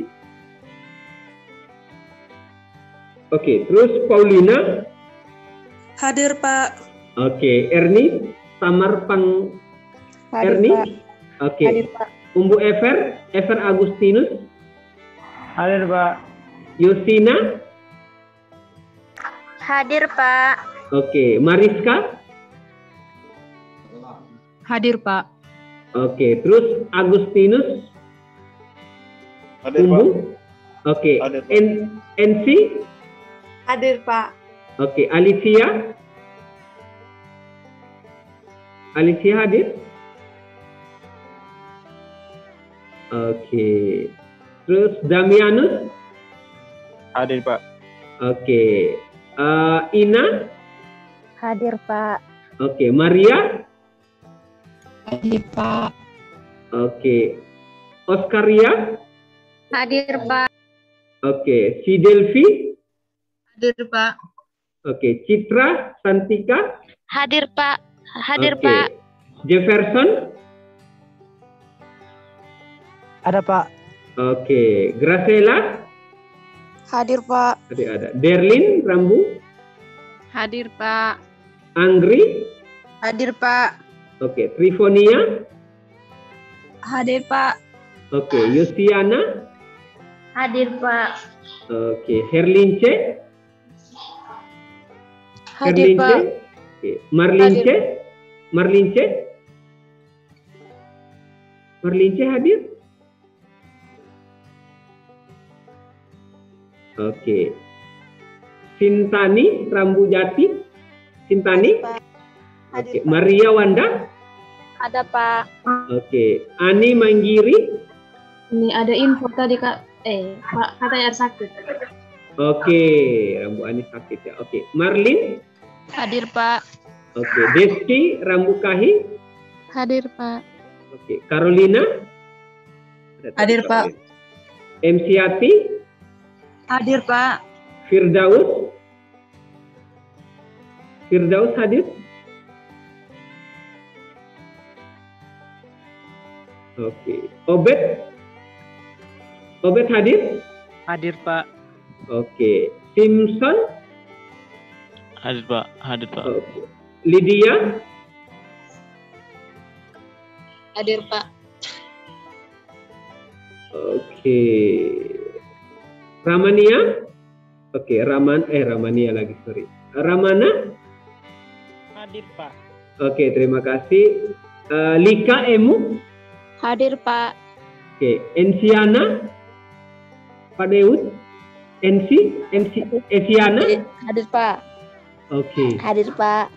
Oke, terus Paulina. Hadir, Pak. Oke, Erni Samarpang. Hadir, Erni. Pak. Oke. Hadir, Pak. Umbu Ever Agustinus. Hadir, Pak. Yosina. Hadir, Pak. Oke, Mariska. Hadir, Pak. Oke, terus Agustinus. Hadir, Pak. Umbu. Oke, Hadir, Pak. NC. Hadir, Pak. Oke, Alicia. Alicia hadir. Oke, terus Damianus. Hadir, Pak. Oke, Ina. Hadir, Pak. Oke, Maria. Hadir, Pak. Oke, Oskaria. Hadir, Pak. Oke, si Delvi. Hadir, Pak. Oke, Citra Santika. Hadir, Pak. Hadir, Oke. Pak. Jefferson. Ada, Pak. Oke, Graciela. Hadir, Pak. Tadi ada. Derlin Rambu. Hadir, Pak. Anggri. Hadir, Pak. Oke, Trifonia. Hadir, Pak. Oke, Yusiana. Hadir, Pak. Oke, Herlince. Hadir, Herlince. Pak. Oke, Marlince. Marlince. Marlince hadir. Oke. Sintani Rambujati. Sintani. Oke, Maria Wanda. Ada, Pak. Oke, Ani Manggiri. Ini ada info tadi, Kak. Pak, katanya ada sakit. Oke, Rambu Ani sakit ya. Oke, Marlin. Hadir, Pak. Oke, Deski Rambu Kahi. Hadir, Pak. Oke, Carolina. Hadir, Pak. Msiati. Hadir, Pak. Firdaus. Firdaus hadir. Oke, Obed. Obed hadir. Hadir, Pak. Oke. Simpson? Hadir, Pak. Hadir, Pak. Oke. Lydia? Hadir, Pak. Oke. Ramania? Oke, Ramania lagi, sorry. Ramana? Hadir, Pak. Oke, terima kasih. Lika Emu? Hadir, Pak. Oke, Ensiana? Pak Deus? Ensiana? Hadir, Pak. Oke. Hadir, Pak.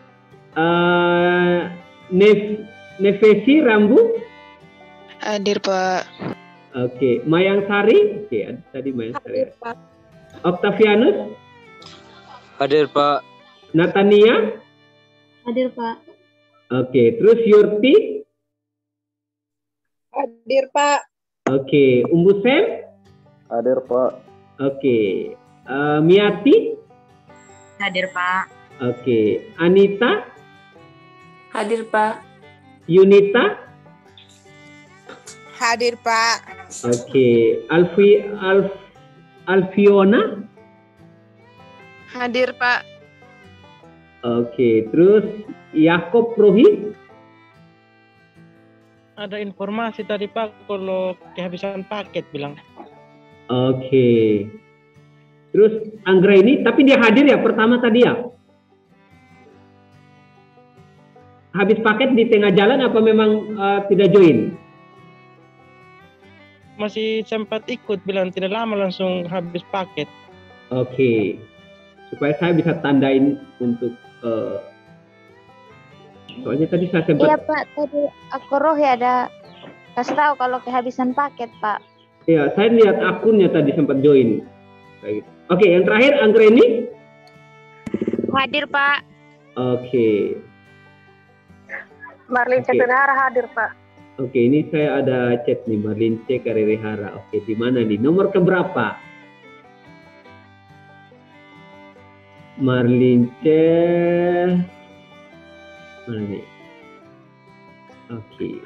Nevesi Rambu? Hadir, Pak. Oke, Mayang Sari? Oke, ada tadi Mayang Sari. Hadir, Pak. Octavianus? Hadir, Pak. Natania? Hadir, Pak. Oke, terus Yurti? Hadir, Pak. Oke, Umbu Sem? Hadir, Pak. Oke, Miati? Hadir, Pak. Oke, Anita? Hadir, Pak. Yunita? Hadir, Pak. Oke, Alfiona? Hadir, Pak. Oke, terus Yakob Rohi? Ada informasi tadi, Pak, kalau kehabisan paket bilang. Oke. Terus Anggra ini, tapi dia hadir ya pertama tadi ya? Habis paket di tengah jalan apa memang tidak join? Masih sempat ikut, bilang tidak lama langsung habis paket. Oke. Supaya saya bisa tandain untuk soalnya tadi saya sempat. Iya, Pak. Tadi aku Rohi ada kasih tahu kalau kehabisan paket, Pak. Iya, saya lihat akunnya tadi sempat join. Kayak gitu. Oke, yang terakhir Anggreni. Hadir, Pak. Oke. Marlin Cekarihara hadir, Pak. Oke, ini saya ada chat nih, Marlin Cekarihara. Oke, di mana nih? Nomor keberapa? Marlin C. Mana nih? Oke.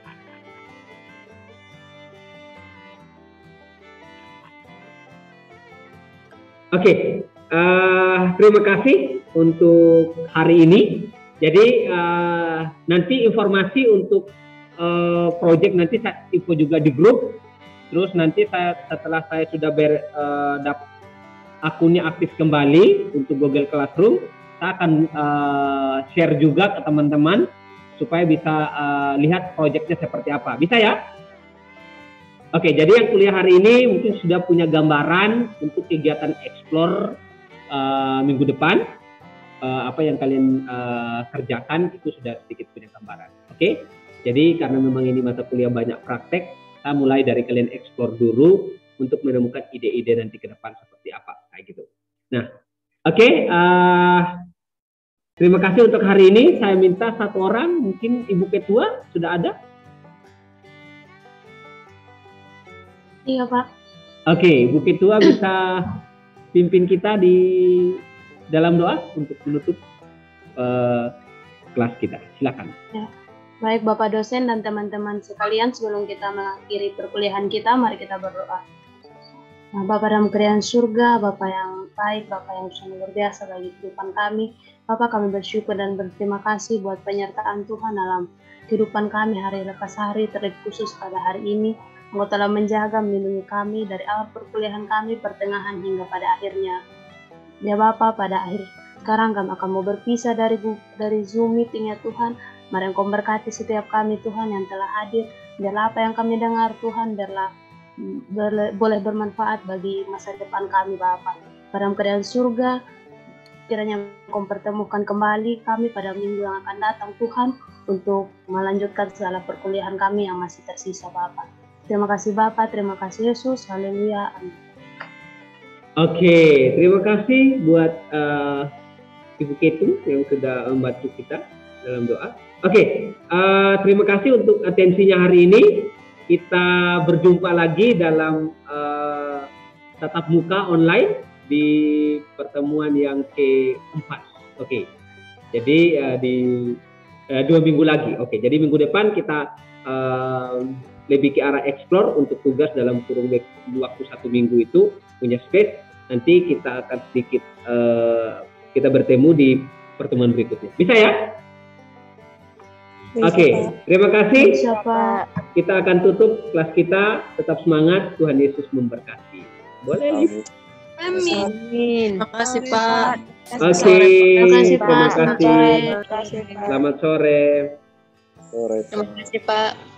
Oke, terima kasih untuk hari ini. Jadi nanti informasi untuk project nanti saya info juga di grup. Terus nanti setelah saya sudah akunnya aktif kembali untuk Google Classroom, saya akan share juga ke teman-teman supaya bisa lihat projectnya seperti apa. Bisa ya? Oke, jadi yang kuliah hari ini mungkin sudah punya gambaran untuk kegiatan explore minggu depan. Apa yang kalian kerjakan itu sudah sedikit punya gambaran. Oke, jadi karena memang ini mata kuliah banyak praktek, saya mulai dari kalian explore dulu untuk menemukan ide-ide nanti ke depan seperti apa, kayak gitu. Nah, oke, terima kasih untuk hari ini. Saya minta satu orang, mungkin Ibu Ketua sudah ada? Iya, Pak. Oke, Ibu Ketua bisa pimpin kita di dalam doa untuk menutup kelas kita. Silakan. Ya. Baik Bapak dosen dan teman-teman sekalian, sebelum kita mengakhiri perkuliahan kita, mari kita berdoa. Nah, Bapak dalam kerajaan surga, Bapak yang baik, Bapak yang sangat luar biasa bagi kehidupan kami. Bapak, kami bersyukur dan berterima kasih buat penyertaan Tuhan dalam kehidupan kami hari lepas hari, terlebih khusus pada hari ini. Engkau telah menjaga, melindungi kami dari awal perkuliahan kami, pertengahan hingga pada akhirnya. Ya Bapak, pada akhir sekarang kami akan mau berpisah dari Zoom meeting ya Tuhan. Mari Engkau berkati setiap kami Tuhan yang telah hadir. Biarlah apa yang kami dengar Tuhan, biarlah boleh bermanfaat bagi masa depan kami Bapak. Pada kerajaan surga, kiranya Engkau pertemukan kembali kami pada minggu yang akan datang Tuhan, untuk melanjutkan segala perkuliahan kami yang masih tersisa Bapak. Terima kasih Bapak, terima kasih Yesus, haleluya, amin. Oke, terima kasih buat Ibu Ketu yang sudah membantu kita dalam doa. Oke, terima kasih untuk atensinya hari ini. Kita berjumpa lagi dalam tatap muka online di pertemuan yang keempat. Oke, jadi di 2 minggu lagi. Oke, jadi minggu depan kita lebih ke arah explore untuk tugas dalam kurun waktu 1 minggu itu punya space. Nanti kita akan sedikit kita bertemu di pertemuan berikutnya. Bisa ya? Oke, terima kasih. Kita akan tutup kelas kita. Tetap semangat. Tuhan Yesus memberkati. Boleh, Liv? Amin. Terima kasih, Pak. Oke, terima kasih. Selamat sore. Terima kasih, Pak.